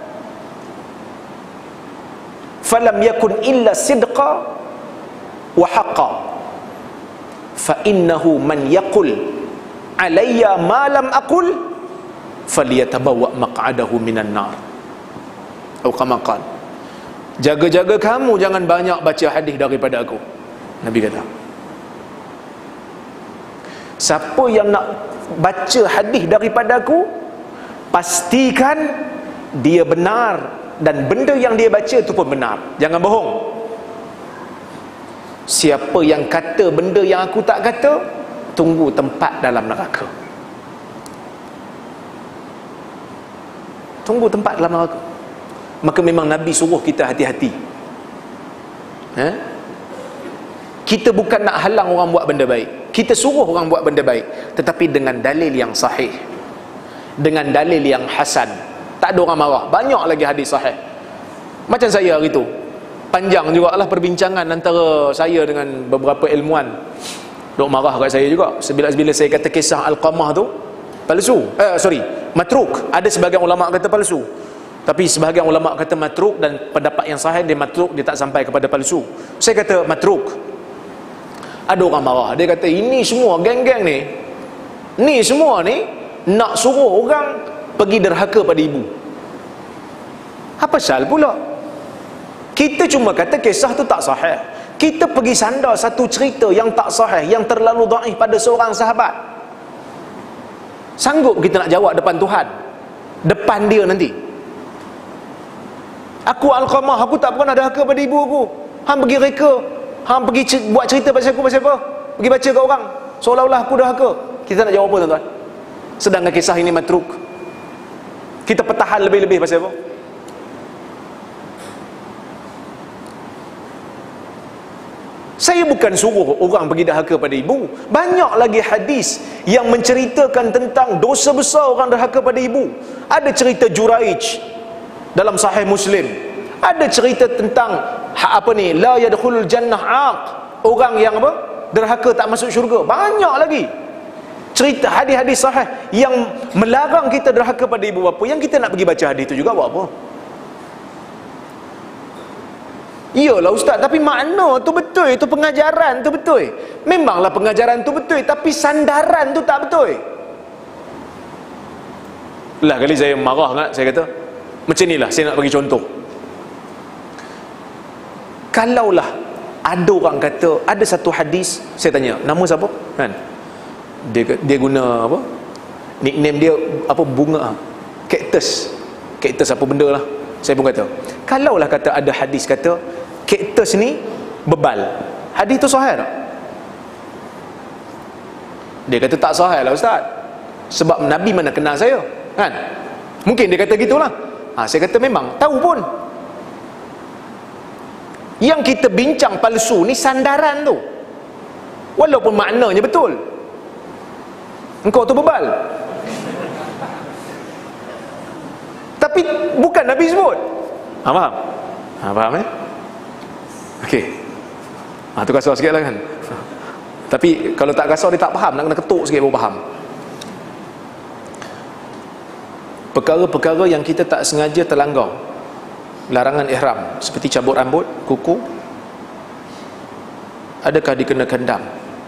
falam yakun illa sidqa wa haqqa, fa innahu man yaqul alayya ma lam aqul falyatabawwa maq'adahu minan nar. Atau kama qala, jaga-jaga kamu jangan banyak baca hadis daripada aku. Nabi kata, siapa yang nak baca hadis daripada aku, pastikan dia benar, dan benda yang dia baca itu pun benar. Jangan bohong. Siapa yang kata benda yang aku tak kata, tunggu tempat dalam neraka. Tunggu tempat dalam neraka. Maka memang Nabi suruh kita hati-hati. Eh? Kita bukan nak halang orang buat benda baik, kita suruh orang buat benda baik, tetapi dengan dalil yang sahih, dengan dalil yang hasan. Tak ada orang marah. Banyak lagi hadis sahih. Macam saya hari tu, panjang jugalah perbincangan antara saya dengan beberapa ilmuwan. Dok marah kat saya juga Sebila bila saya kata kisah Al-Qamah tu palsu, eh sorry matruk. Ada sebahagian ulama kata palsu, tapi sebahagian ulama kata matruk, dan pendapat yang sahih dia matruk, dia tak sampai kepada palsu. Saya kata matruk. Ada orang marah, dia kata ini semua geng-geng ni, ni semua ni nak suruh orang pergi derhaka pada ibu. Apa sal pula? Kita cuma kata kisah tu tak sahih. Kita pergi sandar satu cerita yang tak sahih, yang terlalu dhaif pada seorang sahabat. Sanggup kita nak jawab depan Tuhan, depan dia nanti? Aku Al-Qamah, aku tak pernah derhaka pada ibu aku. Hang pergi reka, hang pergi cer- buat cerita pasal aku pasal apa? Pergi baca kat orang seolah-olah aku derhaka. Kita nak jawab apa tuan-tuan? Sedangkan kisah ini matruk. Kita pertahan lebih-lebih pasal apa? Saya bukan suruh orang pergi dahaka pada ibu. Banyak lagi hadis yang menceritakan tentang dosa besar orang dahaka pada ibu. Ada cerita Juraij dalam Sahih Muslim. Ada cerita tentang apa ni, la yadkhulul jannah aq, orang yang apa? Derhaka tak masuk syurga. Banyak lagi cerita hadis-hadis sahih yang melarang kita derhaka pada ibu bapa. Yang kita nak pergi baca hadis itu juga buat apa? Iyalah ustaz, tapi makna tu betul, itu pengajaran tu betul. Memanglah pengajaran tu betul, tapi sandaran tu tak betul. Lah kali saya marah kan, saya kata macam inilah, saya nak bagi contoh. Kalaulah ada orang kata, ada satu hadis, saya tanya, nama siapa? Kan? Dia dia guna apa? Nickname dia apa, bunga, kaktus. Kaktus apa benda lah. Saya pun kata, kalaulah kata ada hadis kata kaktus ni bebal, hadis tu sahih tak? Dia kata tak sahih lah ustaz, sebab Nabi mana kenal saya, kan? Mungkin dia kata gitulah. Ha, saya kata memang tahu pun. Yang kita bincang palsu ni sandaran tu, walaupun maknanya betul. Engkau tu bebal, tapi bukan Nabi sebut. Ha, faham? Ha, faham eh? Okey. Ha, tu kasar sikit lah kan. Tapi kalau tak kasar dia tak faham, nak kena ketuk sikit baru faham. Perkara-perkara yang kita tak sengaja terlanggar, larangan ihram seperti cabut rambut, kuku, adakah dikenakan dam?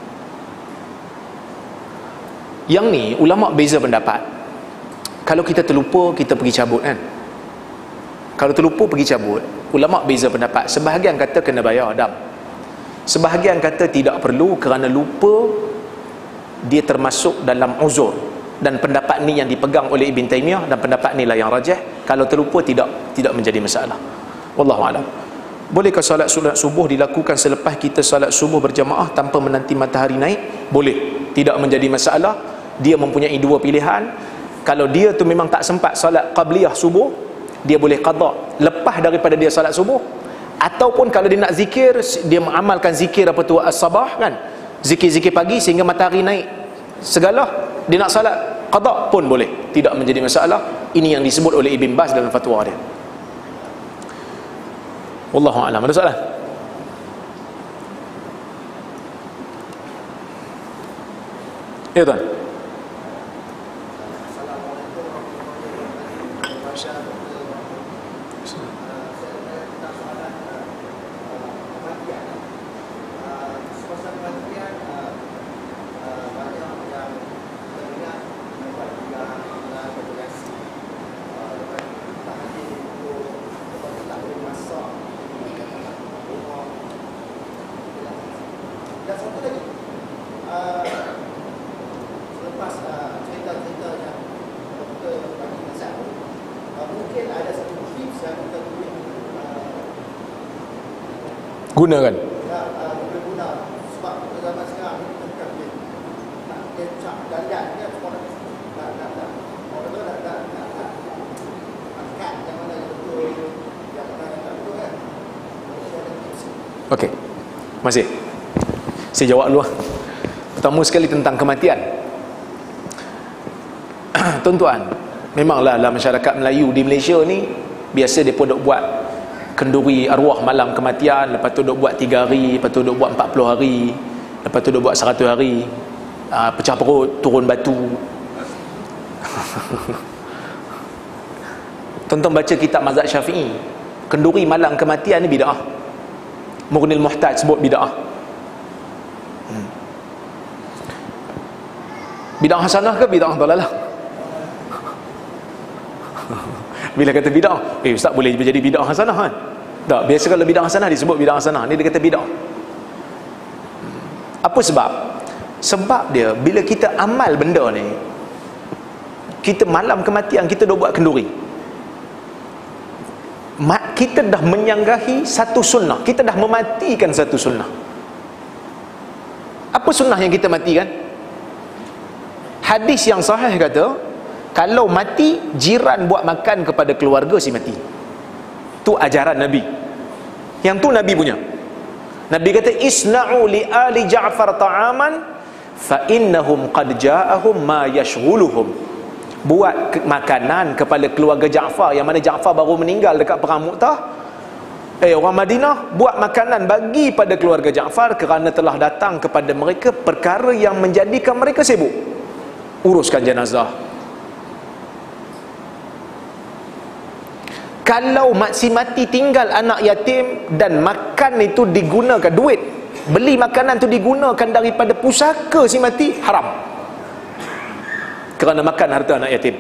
Yang ni ulama beza pendapat. Kalau kita terlupa, kita pergi cabut kan. Kalau terlupa pergi cabut, ulama beza pendapat. Sebahagian kata kena bayar dam, sebahagian kata tidak perlu kerana lupa dia termasuk dalam uzur. Dan pendapat ni yang dipegang oleh Ibn Taymiyah, dan pendapat ni lah yang rajih. Kalau terlupa tidak tidak menjadi masalah. Wallahu a'lam. Bolehkah solat sunat subuh dilakukan selepas kita solat subuh berjamaah tanpa menanti matahari naik? Boleh, tidak menjadi masalah. Dia mempunyai dua pilihan. Kalau dia tu memang tak sempat solat qabliyah subuh, dia boleh qada lepas daripada dia solat subuh. Ataupun kalau dia nak zikir, dia mengamalkan zikir apa tu, as-sabah kan, zikir-zikir pagi sehingga matahari naik segala, dia nak salat qada pun boleh, tidak menjadi masalah. Ini yang disebut oleh Ibn Baz dalam fatwa dia. Wallahu a'lam. Ada soalan? Ya tuan. Gunakan. Okey. Masih. Saya jawab dulu. Pertama sekali tentang kematian. Tuan-tuan, memanglah dalam masyarakat Melayu di Malaysia ni biasa dia pun duk buat kenduri arwah malam kematian, lepas tu duk buat tiga hari, lepas tu duk buat empat puluh hari, lepas tu duk buat seratus hari, aa, pecah perut, turun batu. Tonton baca kitab mazhab Syafi'i, kenduri malam kematian ni bid'ah. Mughnil Muhtaj sebut bid'ah. hmm. Bid'ah hasanah ke bid'ah dalalah? Bila kata bid'ah, eh ustaz boleh jadi bid'ah hasanah kan? Tak, biasa kalau bid'ah hasanah disebut bid'ah hasanah, ni dia kata bid'ah. Apa sebab? Sebab dia bila kita amal benda ni, kita malam kematian kita dah buat kenduri, kita dah menyanggahi satu sunnah, kita dah mematikan satu sunnah. Apa sunnah yang kita matikan? Hadis yang sahih kata Kalau mati, jiran buat makan kepada keluarga si mati. Tu ajaran Nabi. Yang tu Nabi punya. Nabi kata, isna'u li ali Ja'far ta'aman fa innahum qad ja'ahum ma yashghuluhum. Buat ke- makanan kepada keluarga Ja'far, yang mana Ja'far baru meninggal dekat perang Mu'tah. Eh orang Madinah, buat makanan bagi pada keluarga Ja'far, kerana telah datang kepada mereka perkara yang menjadikan mereka sibuk. Uruskan jenazah. Kalau si mati tinggal anak yatim dan makan itu digunakan, duit beli makanan itu digunakan daripada pusaka si mati, haram, kerana makan harta anak yatim.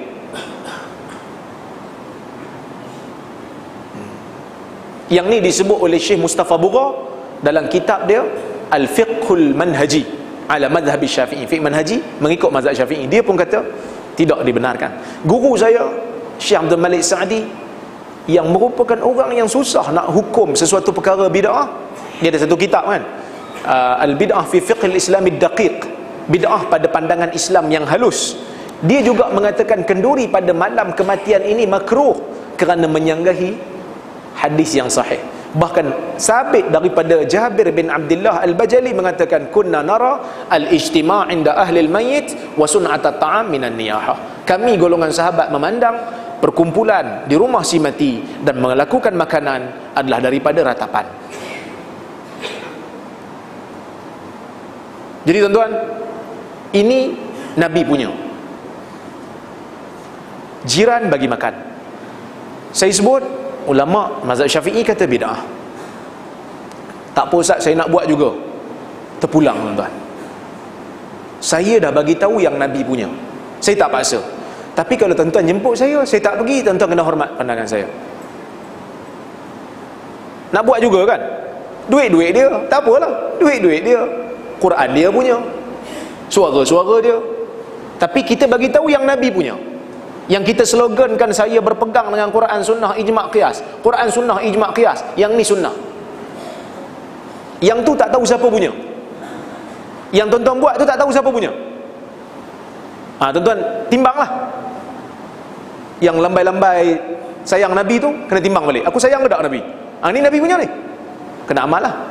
Yang ni disebut oleh Syekh Mustafa Bugha dalam kitab dia Al-Fiqhul Manhaji ala Madhhab Syafi'i, fiqh manhaji mengikut mazhab Syafi'i. Dia pun kata tidak dibenarkan. Guru saya Syekh Abdul Malik Sa'di, yang merupakan orang yang susah nak hukum sesuatu perkara bid'ah, dia ada satu kitab kan, uh, Al-Bid'ah fi Fiqh Al-Islam Ad-Daqiq, bid'ah pada pandangan Islam yang halus. Dia juga mengatakan kenduri pada malam kematian ini makruh kerana menyanggahi hadis yang sahih. Bahkan sabit daripada Jabir bin Abdullah Al-Bajali mengatakan, kunna nara al-ijtima' inda ahli al-mayyit wa sun'at at-ta'am minan niyahah. Kami golongan sahabat memandang perkumpulan di rumah si mati dan melakukan makanan adalah daripada ratapan. Jadi tuan-tuan, ini Nabi punya. Jiran bagi makan. Saya sebut ulama mazhab Syafi'i kata bid'ah. Tak apa Ustaz, saya nak buat juga. Terpulang tuan-tuan. Saya dah bagi tahu yang Nabi punya. Saya tak paksa. Tapi kalau tuan-tuan jemput saya, saya tak pergi, tuan-tuan kena hormat pandangan saya. Nak buat juga kan? Duit-duit dia, tak apalah. Duit-duit dia. Quran dia punya. Suara-suara dia. Tapi kita bagi tahu yang Nabi punya. Yang kita slogankan, saya berpegang dengan Quran, sunnah, ijma' qiyas. Quran, sunnah, ijma' qiyas. Yang ni sunnah. Yang tu tak tahu siapa punya. Yang tuan-tuan buat tu tak tahu siapa punya. Ha, tuan-tuan timbanglah. Yang lambai-lambai sayang Nabi tu kena timbang balik. Aku sayang ke tak Nabi? Ha, ni Nabi punya ni. Kena amal lah.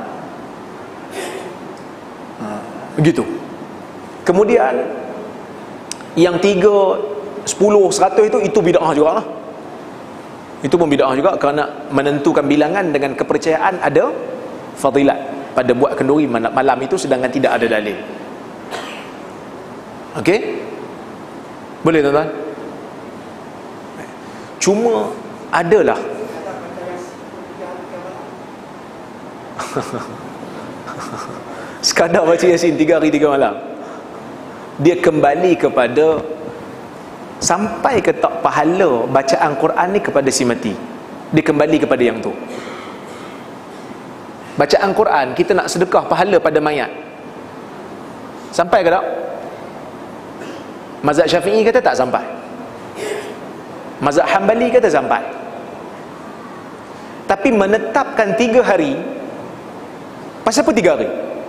Ha, begitu. Kemudian yang tiga, sepuluh, seratus itu, itu bid'ah juga lah. Itu pun bid'ah juga, kerana menentukan bilangan dengan kepercayaan ada fadilat pada buat kenduri malam itu, sedangkan tidak ada dalil. Okey? Boleh tuan-tuan? Cuma adalah sekadar baca Yasin tiga hari tiga malam, dia kembali kepada sampai ke tak pahala bacaan Quran ni kepada si mati. Dia kembali kepada yang tu. Bacaan Quran, kita nak sedekah pahala pada mayat, sampai ke tak? Mazhab Syafi'i kata tak sampai. Mazhab Hanbali kata sampai. Tapi menetapkan tiga hari, pasal apa tiga hari?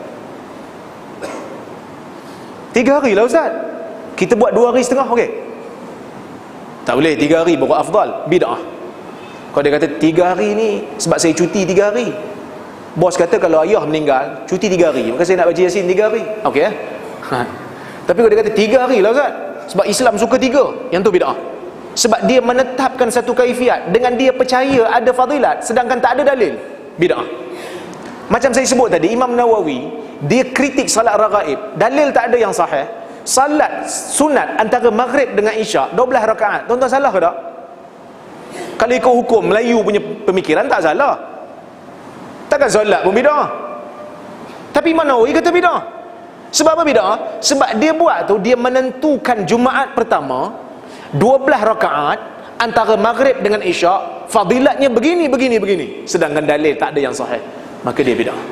Tiga hari lah Ustaz. Kita buat dua hari setengah, okey? Tak boleh, tiga hari baru afdal, bid'ah. Kalau dia kata tiga hari ni sebab saya cuti tiga hari. Bos kata kalau ayah meninggal, cuti tiga hari, maka saya nak baca Yasin tiga hari, okey eh? Ha. Tapi kalau dia kata tiga hari lah Ustaz, sebab Islam suka tiga, yang tu bid'ah. Sebab dia menetapkan satu kaifiat dengan dia percaya ada fadilat, sedangkan tak ada dalil, bid'ah. Macam saya sebut tadi, Imam Nawawi dia kritik salat raghaib, dalil tak ada yang sahih. Salat sunat antara maghrib dengan isyak dua belas rakaat, tuan-tuan salah ke tak? Kalau ikut hukum Melayu punya pemikiran, tak salah. Takkan solat pun bid'ah. Tapi Imam Nawawi kata bid'ah. Sebab apa bid'ah? Sebab dia buat tu, dia menentukan Jumaat pertama dua belas rakaat antara maghrib dengan isyak, fadilatnya begini, begini, begini, sedangkan dalil tak ada yang sahih, maka dia bid'ah.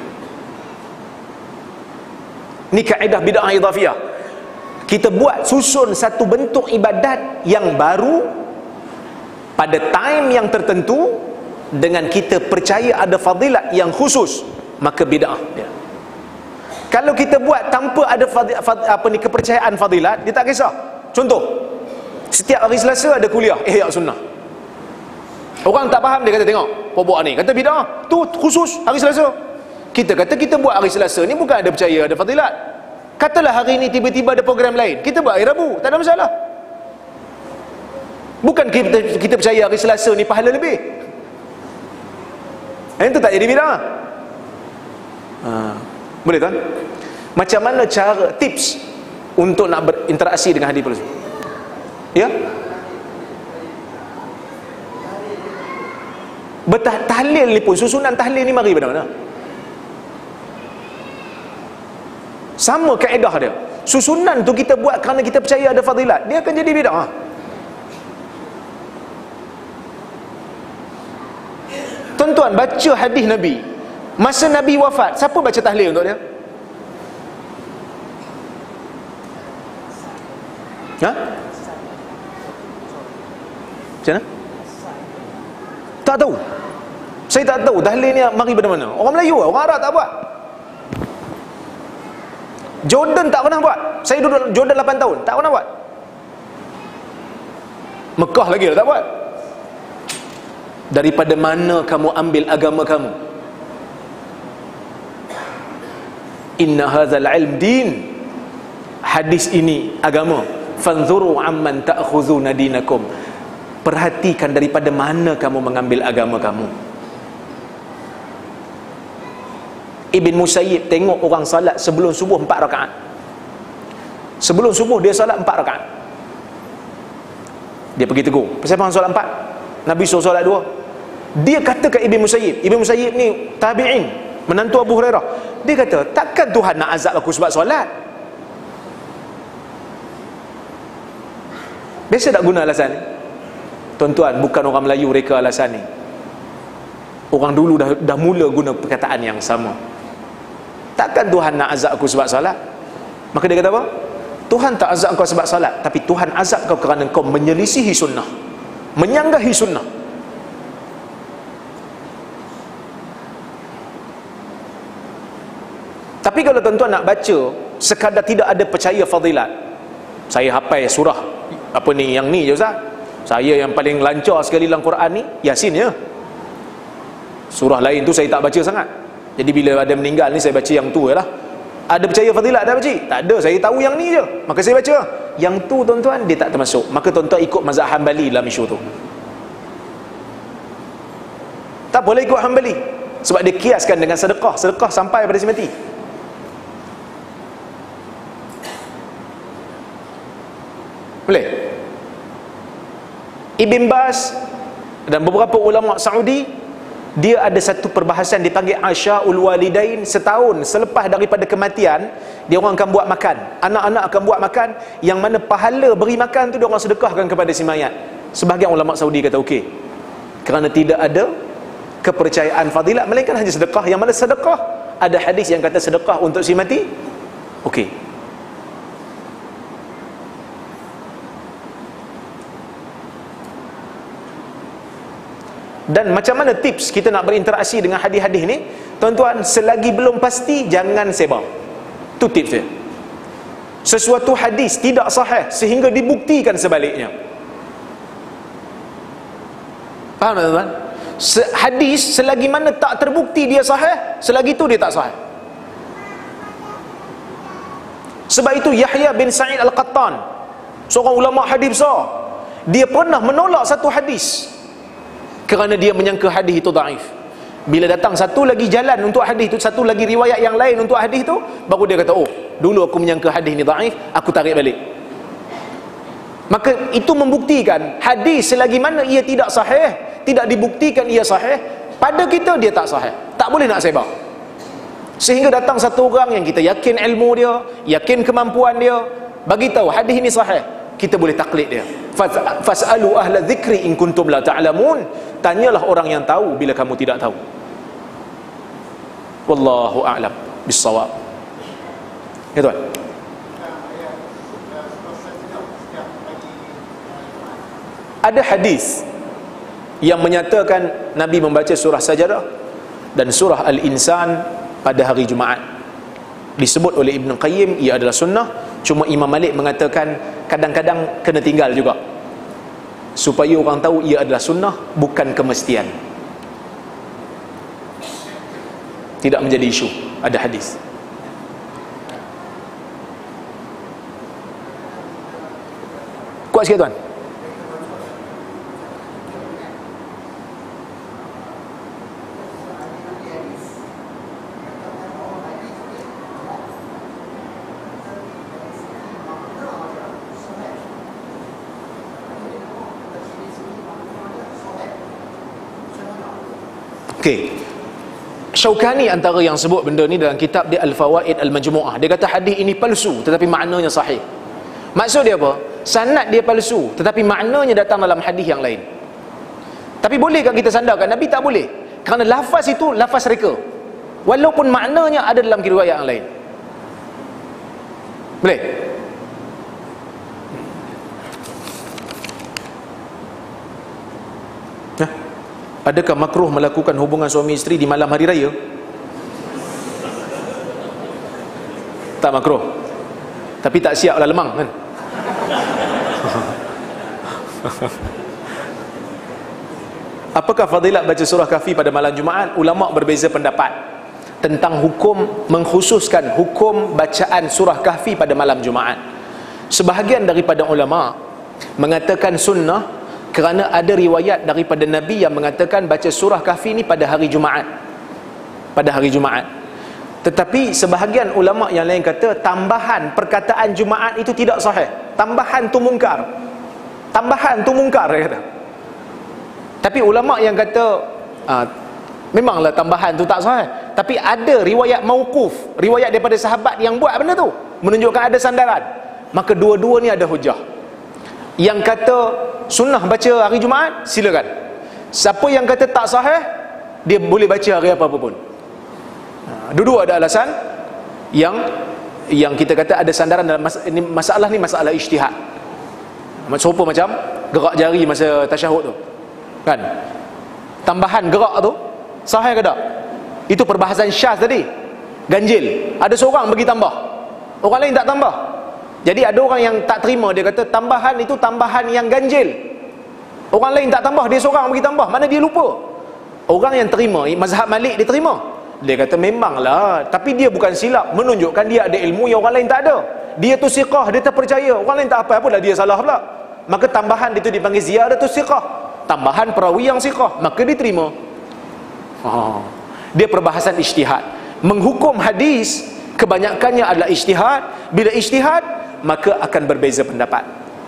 Ni kaedah bid'ah idhafiyah. Kita buat susun satu bentuk ibadat yang baru pada time yang tertentu, dengan kita percaya ada fadilat yang khusus, maka bid'ah dia. Kalau kita buat tanpa ada fadilat, apa ni, kepercayaan fadilat, dia tak kisah. Contoh, Setiap hari Selasa ada kuliah Ihya Sunnah. Orang tak faham, dia kata tengok buat ni, kata bid'ah tu khusus hari Selasa. Kita kata kita buat hari Selasa ni bukan ada percaya ada fadilat. Katalah hari ni tiba-tiba ada program lain, kita buat hari Rabu, tak ada masalah. Bukan kita, kita percaya hari Selasa ni pahala lebih. Yang tu tak jadi bid'ah. Ha. Boleh tuan? Macam mana cara, tips untuk nak berinteraksi dengan hadis palsu? Ya? Betah tahlil ni pun, susunan tahlil ni mari pada mana? Sama kaedah dia. Susunan tu kita buat kerana kita percaya ada fadilat, dia akan jadi bid'ah. Tuan-tuan, baca hadis Nabi masa Nabi wafat, siapa baca tahlil untuk dia? Ha? Macam mana? Tak tahu. Saya tak tahu tahlil ni mari pada mana. Orang Melayu, orang Arab tak buat. Jordan tak pernah buat. Saya duduk Jordan lapan tahun, tak pernah buat. Mekah lagi tak buat. Daripada mana kamu ambil agama kamu? Inna hadzal ilm din. Hadis ini agama. Fanzuru amman ta'khuzuna dinakum. Perhatikan daripada mana kamu mengambil agama kamu. Ibn Musayyib tengok orang salat sebelum subuh empat rakaat. Sebelum subuh dia salat empat rakaat. Dia pergi tegur, pasal apa solat empat? Nabi suruh solat dua. Dia kata kat Ibn Musayyib, Ibn Musayyib ni tabi'in, menantu Abu Hurairah. Dia kata, takkan Tuhan nak azab aku sebab solat? Biasa tak guna alasan ni? Tuan-tuan, bukan orang Melayu reka alasan ni. Orang dulu dah, dah mula guna perkataan yang sama. Takkan Tuhan nak azab aku sebab salat? Maka dia kata apa? Tuhan tak azab kau sebab salat, tapi Tuhan azab kau kerana kau menyelisihi sunnah, menyanggahi sunnah. Tapi kalau tuan-tuan nak baca sekadar tidak ada percaya fadilat, saya hafal surah apa ni yang ni je Ustaz, saya yang paling lancar sekali dalam Quran ni Yasin je. Surah lain tu saya tak baca sangat. Jadi bila ada meninggal ni saya baca yang tu je lah. Ada percaya fadilat tak pakcik? Tak ada, saya tahu yang ni je, maka saya baca. Yang tu tuan-tuan dia tak termasuk. Maka tuan-tuan ikut mazhab Hanbali dalam isu tu. Tak boleh ikut Hanbali sebab dia kiaskan dengan sedekah. Sedekah sampai pada si mati. Boleh? Ibn Baz dan beberapa ulama Saudi, dia ada satu perbahasan dipanggil Asyaul Walidain. Setahun selepas daripada kematian, dia orang akan buat makan. Anak-anak akan buat makan, yang mana pahala beri makan tu dia orang sedekahkan kepada si mayat. Sebahagian ulama Saudi kata okey, kerana tidak ada kepercayaan fadilat, melainkan hanya sedekah. Yang mana sedekah, ada hadis yang kata sedekah untuk si mati okey. Dan macam mana tips kita nak berinteraksi dengan hadis-hadis ni? Tuan-tuan, selagi belum pasti, jangan sebar. Itu tips dia. Sesuatu hadis tidak sahih sehingga dibuktikan sebaliknya. Faham tak tuan-tuan? Hadis selagi mana tak terbukti dia sahih, selagi itu dia tak sahih. Sebab itu Yahya bin Sa'id Al-Qattan, seorang ulama hadis besar, dia pernah menolak satu hadis kerana dia menyangka hadis itu daif. Bila datang satu lagi jalan untuk hadis itu, satu lagi riwayat yang lain untuk hadis itu, baru dia kata, oh, dulu aku menyangka hadis ini daif, aku tarik balik. Maka itu membuktikan hadis selagi mana ia tidak sahih, tidak dibuktikan ia sahih, pada kita dia tak sahih, tak boleh nak sebar. Sehingga datang satu orang yang kita yakin ilmu dia, yakin kemampuan dia, bagi tahu hadis ini sahih, kita boleh taklid dia. Fas'alu ahla dzikri in kuntum la ta'lamun. Tanyalah orang yang tahu bila kamu tidak tahu. Wallahu a'lam bissawab. Ya tuan. Ada hadis yang menyatakan Nabi membaca surah Sajadah dan surah Al-Insan pada hari Jumaat. Disebut oleh Ibn Qayyim ia adalah sunnah. Cuma Imam Malik mengatakan kadang-kadang kena tinggal juga. supaya orang tahu ia adalah sunnah, bukan kemestian. Tidak menjadi isu. Ada hadis. Kuat sikit tuan. Okey. Syaukani antara yang sebut benda ni dalam kitab dia Al-Fawaid Al-Majmu'ah. Dia kata hadis ini palsu tetapi maknanya sahih. Maksud dia apa? Sanad dia palsu tetapi maknanya datang dalam hadis yang lain. Tapi bolehkah kita sandarkan? Nabi tak boleh. Kerana lafaz itu lafaz reka. Walaupun maknanya ada dalam riwayat yang lain. Boleh? Hah? Adakah makruh melakukan hubungan suami isteri di malam hari raya? Tak makruh. Tapi tak siap lah lemang kan? Apakah fadilat baca surah Kahfi pada malam Jumaat? Ulama berbeza pendapat tentang hukum, mengkhususkan hukum bacaan surah Kahfi pada malam Jumaat. Sebahagian daripada ulama mengatakan sunnah kerana ada riwayat daripada Nabi yang mengatakan baca surah Kahfi ni pada hari Jumaat. Pada hari Jumaat. Tetapi sebahagian ulama yang lain kata tambahan perkataan Jumaat itu tidak sahih. Tambahan tu mungkar. Tambahan tu mungkar dia kata. Tapi ulama yang kata uh, memanglah tambahan tu tak sahih, tapi ada riwayat mauquf, riwayat daripada sahabat yang buat benda tu, menunjukkan ada sandaran. Maka dua-dua ni ada hujah. Yang kata sunnah baca hari Jumaat, silakan. Siapa yang kata tak sahih, dia boleh baca hari apa pun. Dua-dua ada alasan yang yang kita kata ada sandaran dalam mas, ini masalah ni masalah ijtihad. Serupa macam gerak jari masa tasyahud tu. Kan? Tambahan gerak tu sahih ke tak? Itu perbahasan syaz tadi. Ganjil. Ada seorang bagi tambah, orang lain tak tambah. Jadi ada orang yang tak terima, dia kata tambahan itu tambahan yang ganjil. Orang lain tak tambah, dia seorang bagi tambah. Mana dia lupa? Orang yang terima, mazhab Malik dia terima. Dia kata memanglah, tapi dia bukan silap, menunjukkan dia ada ilmu yang orang lain tak ada. Dia tu siqah, dia terpercaya. Orang lain tak apa, apalah dia salah pula. Maka tambahan itu dipanggil ziyadatu siqah. Tambahan perawi yang siqah, maka diterima. Oh. Dia perbahasan ijtihad. Menghukum hadis kebanyakannya adalah ijtihad. Bila ijtihad, maka akan berbeza pendapat.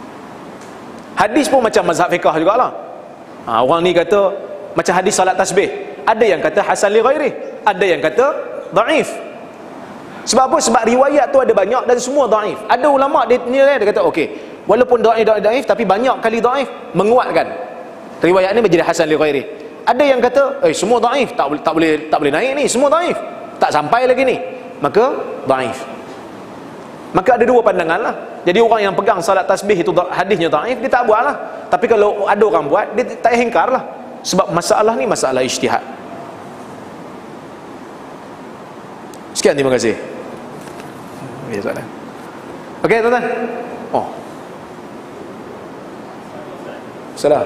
Hadis pun macam mazhab fiqh jugalah. Ha, orang ni kata macam hadis salat tasbih, ada yang kata hasan li ghairi, ada yang kata dhaif. Sebab apa? Sebab riwayat tu ada banyak dan semua dhaif. Ada ulama dia nilai, dia kata okey, walaupun dhaif dhaif tapi banyak kali dhaif menguatkan riwayat ni menjadi hasan li ghairi. Ada yang kata eh semua dhaif, tak boleh tak boleh tak boleh naik ni, semua dhaif, tak sampai lagi ni, maka dhaif. Maka ada dua pandangan lah. Jadi orang yang pegang salat tasbih itu hadisnya dhaif, dia tak buat lah. Tapi kalau ada orang buat, dia tak ingkar lah. Sebab masalah ni masalah ijtihad. Sekian, terima kasih. Ya, soalan. Okey, tuan-tuan. Oh. Salam.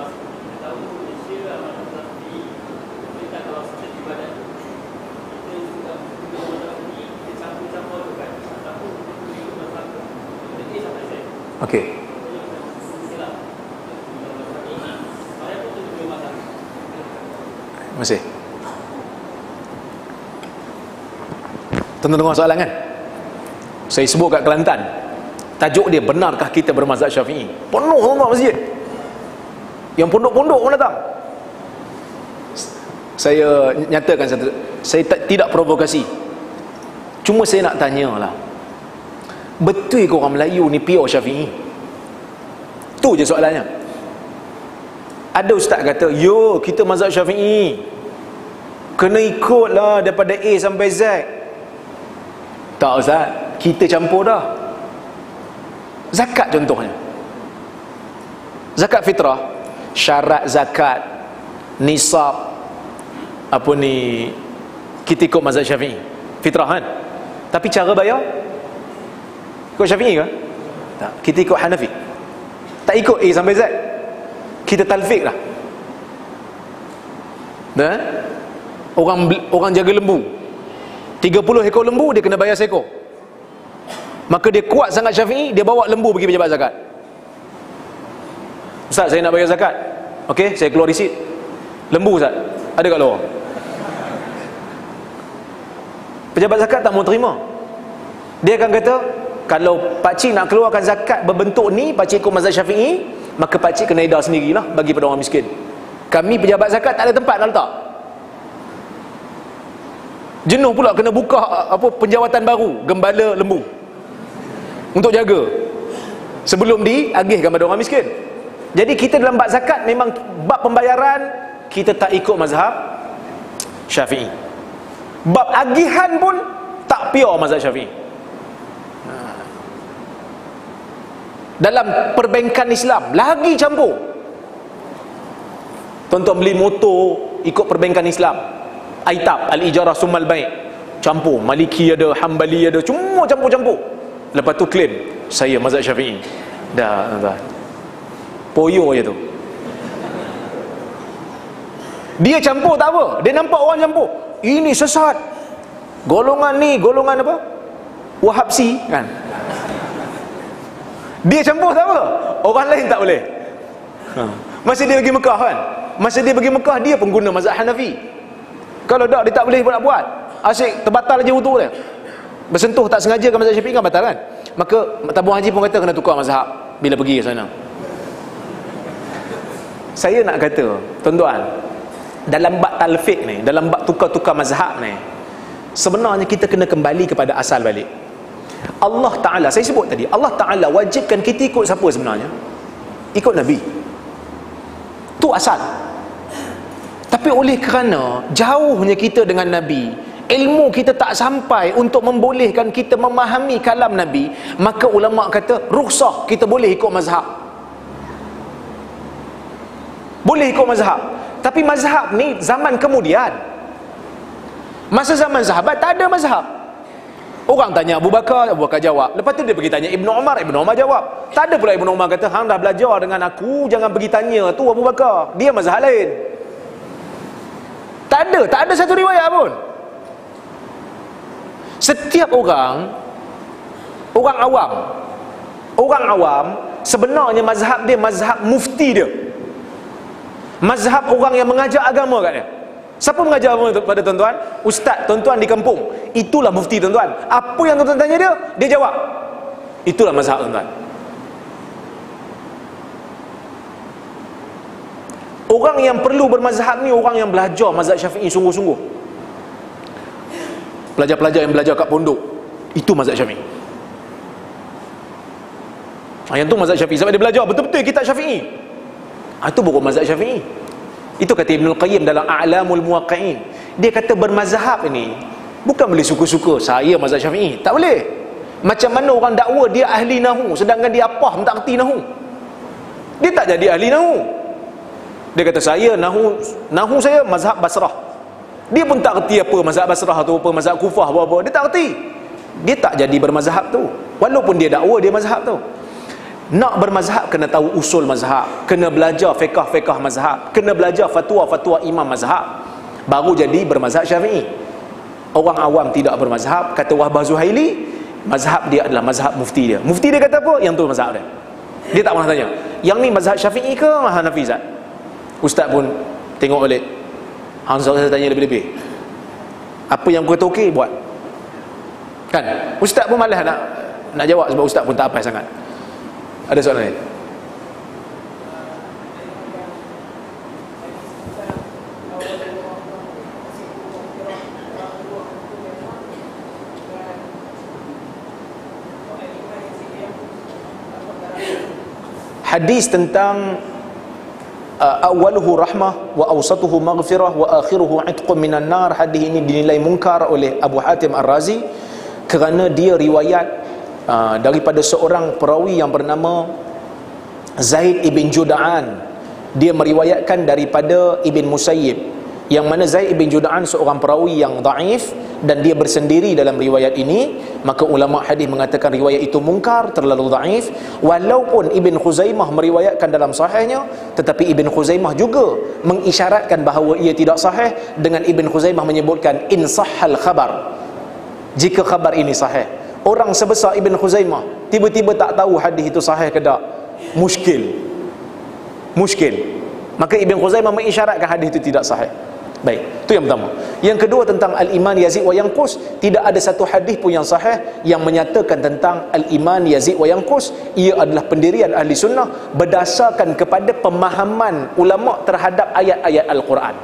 Okey. Masih. Tuan-tuan dengar soalan kan? Saya sebut kat Kelantan. Tajuk dia, benarkah kita bermazhab Syafi'i? Penuh tuan-tuan masjid. Yang pondok-pondok pun datang. Saya nyatakan satu, saya tak, tidak provokasi. Cuma saya nak tanyalah, betul ke orang Melayu ni pure Syafi'i? Tu je soalannya. Ada ustaz kata, yo kita mazhab Syafi'i, kena ikutlah daripada A sampai Z. Tak ustaz, kita campur dah. Zakat contohnya, zakat fitrah, syarat zakat, nisab, apa ni, kita ikut mazhab Syafi'i, fitrah kan. Tapi cara bayar ikut Syafi'i ke? Tak, kita ikut Hanafi. Tak ikut A sampai Z. kita talfik lah. Nah, orang orang jaga lembu, tiga puluh ekor lembu, dia kena bayar seekor. Maka dia kuat sangat Syafi'i, dia bawa lembu pergi pejabat zakat. Ustaz, saya nak bayar zakat. Okey, saya keluar resit. Lembu Ustaz, ada kat luar. Pejabat zakat tak mau terima. Dia akan kata, kalau pakcik nak keluarkan zakat berbentuk ni, pakcik ikut mazhab Syafi'i, maka pakcik kena edar sendirilah bagi pada orang miskin. Kami pejabat zakat tak ada tempat nak letak. Jenuh pula kena buka apa penjawatan baru, gembala lembu untuk jaga sebelum diagihkan pada orang miskin. Jadi kita dalam bab zakat memang bab pembayaran kita tak ikut mazhab Syafi'i. Bab agihan pun tak pure mazhab Syafi'i. Dalam perbankan Islam lagi campur. Tuan-tuan beli motor ikut perbankan Islam, I T A B, Al-Ijarah Summal Bai', campur, Maliki ada, Hambali ada, semua campur-campur. Lepas tu claim saya mazhab Syafi'i. Dah, dah. Poyo je tu. Dia campur tak apa, dia nampak orang campur, ini sesat, golongan ni golongan apa, Wahabsi kan. Dia campur tak apa, orang lain tak boleh. ha. Masa dia pergi Mekah kan, masa dia pergi Mekah dia pengguna mazhab Hanafi. Kalau tak, dia tak boleh nak buat, asyik terbatal je wudu dia, bersentuh tak sengaja ke mazhab Syafi'i kan batal kan. Maka tabung haji pun kata kena tukar mazhab bila pergi ke sana. Saya nak kata tuan-tuan, dalam bab talfiq ni, dalam bab tukar-tukar mazhab ni, sebenarnya kita kena kembali kepada asal balik. Allah Ta'ala, saya sebut tadi, Allah Ta'ala wajibkan kita ikut siapa sebenarnya? Ikut Nabi. Tu asal. Tapi oleh kerana jauhnya kita dengan Nabi, ilmu kita tak sampai untuk membolehkan kita memahami kalam Nabi, maka ulama kata rukhsah kita boleh ikut mazhab. Boleh ikut mazhab. Tapi mazhab ni zaman kemudian. Masa zaman sahabat tak ada mazhab. Orang tanya Abu Bakar, Abu Bakar jawab. Lepas tu dia pergi tanya Ibnu Umar, Ibnu Umar jawab. Tak ada pula Ibnu Umar kata, hang dah belajar dengan aku, jangan pergi tanya tu Abu Bakar, dia mazhab lain. Tak ada, tak ada satu riwayat pun. Setiap orang, orang awam, orang awam sebenarnya mazhab dia mazhab mufti dia, mazhab orang yang mengajar agama kat dia. Siapa mengajar agama pada tuan-tuan? Ustaz, tuan-tuan di kampung, itulah mufti tuan-tuan. Apa yang tuan-tuan tanya dia, dia jawab. Itulah mazhab tuan-tuan. Orang yang perlu bermazhab ni orang yang belajar mazhab Syafi'i sungguh-sungguh. Pelajar-pelajar yang belajar kat pondok, itu mazhab Syafi'i. Ha, yang tu mazhab Syafi'i sebab dia belajar betul-betul kitab Syafi'i. Ha, itu bukan mazhab Syafi'i. Itu kata Ibnul Qayyim dalam A'lamul Muwaqqi'in. Dia kata bermazhab ini bukan boleh suka-suka saya mazhab Syafi'i, tak boleh. Macam mana orang dakwa dia ahli nahu sedangkan dia apa tak erti nahu, dia tak jadi ahli nahu. Dia kata saya nahu nahu saya mazhab Basrah, dia pun tak erti apa mazhab Basrah tu, apa mazhab Kufah, apa-apa, dia tak erti. Dia tak jadi bermazhab tu walaupun dia dakwa dia mazhab tu. Nak bermazhab kena tahu usul mazhab, kena belajar fiqh-fiqh mazhab, kena belajar fatwa-fatwa imam mazhab, baru jadi bermazhab Syafi'i. Orang awam tidak bermazhab, kata Wahbah Zuhaili, mazhab dia adalah mazhab mufti dia. Mufti dia kata apa, yang tu mazhab dia. Dia tak pernah tanya, yang ni mazhab Syafi'i ke Hanafi Zat? Ustaz pun tengok balik, hang saya tanya lebih-lebih, apa yang aku kata okey buat kan. Ustaz pun malas nak nak jawab sebab ustaz pun tak hafal sangat. Ada soalan lain? Hadis tentang uh, awaluhu rahmah wa awsatuhu maghfirah wa akhiruhu itqun minan nar, hadis ini dinilai munkar oleh Abu Hatim Ar-Razi kerana dia riwayat Uh, daripada seorang perawi yang bernama Zaid ibn Juda'an. Dia meriwayatkan daripada Ibn Musayyib yang mana Zaid bin Jud'an seorang perawi yang dhaif dan dia bersendiri dalam riwayat ini, maka ulama hadis mengatakan riwayat itu mungkar, terlalu dhaif. Walaupun Ibn Khuzaimah meriwayatkan dalam sahihnya, tetapi Ibn Khuzaimah juga mengisyaratkan bahawa ia tidak sahih dengan Ibn Khuzaimah menyebutkan in sahhal khabar, jika khabar ini sahih. Orang sebesar Ibn Khuzaimah tiba-tiba tak tahu hadis itu sahih ke tak, muskil muskil maka Ibn Khuzaimah mengisyaratkan hadis itu tidak sahih. Baik, itu yang pertama. Yang kedua, tentang al-iman yazid wa yanqus, tidak ada satu hadis pun yang sahih yang menyatakan tentang al-iman yazid wa yanqus. Ia adalah pendirian ahli sunnah berdasarkan kepada pemahaman ulama terhadap ayat-ayat Al-Quran.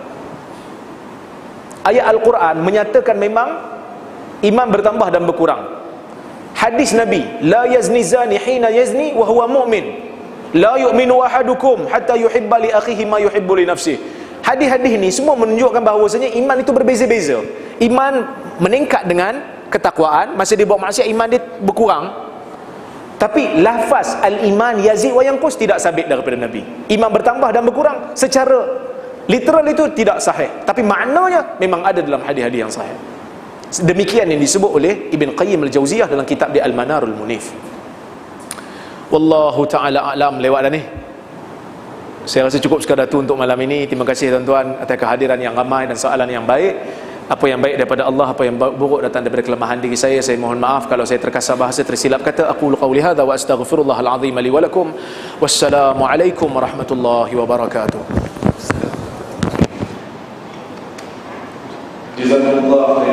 Ayat Al-Quran menyatakan memang iman bertambah dan berkurang. Hadis Nabi, la yazni zani hina yazni wa huwa mu'min, la yu'minu ahadukum hatta yuhibba li akhihi ma yuhibbu li nafsihi. Hadis-hadis ni semua menunjukkan bahawasanya iman itu berbeza-beza. Iman meningkat dengan ketakwaan, masa dia buat maksiat iman dia berkurang. Tapi lafaz al-iman yazid wa yanqus tidak sabit daripada Nabi. Iman bertambah dan berkurang secara literal itu tidak sahih, tapi maknanya memang ada dalam hadis-hadis yang sahih. Demikian yang disebut oleh Ibn Qayyim al-Jauziyah dalam kitab dia Al-Manarul Munif. Wallahu ta'ala a'lam. Lewat dah ni. Saya rasa cukup sekadar itu untuk malam ini. Terima kasih tuan-tuan atas kehadiran yang ramai dan soalan yang baik. Apa yang baik daripada Allah, apa yang buruk datang daripada kelemahan diri saya, saya mohon maaf kalau saya terkasar bahasa, tersilap kata. Aqulu qawli hadza wa astaghfirullahal azim li wa lakum. Wassalamu alaikum warahmatullahi wabarakatuh. Jazakumullah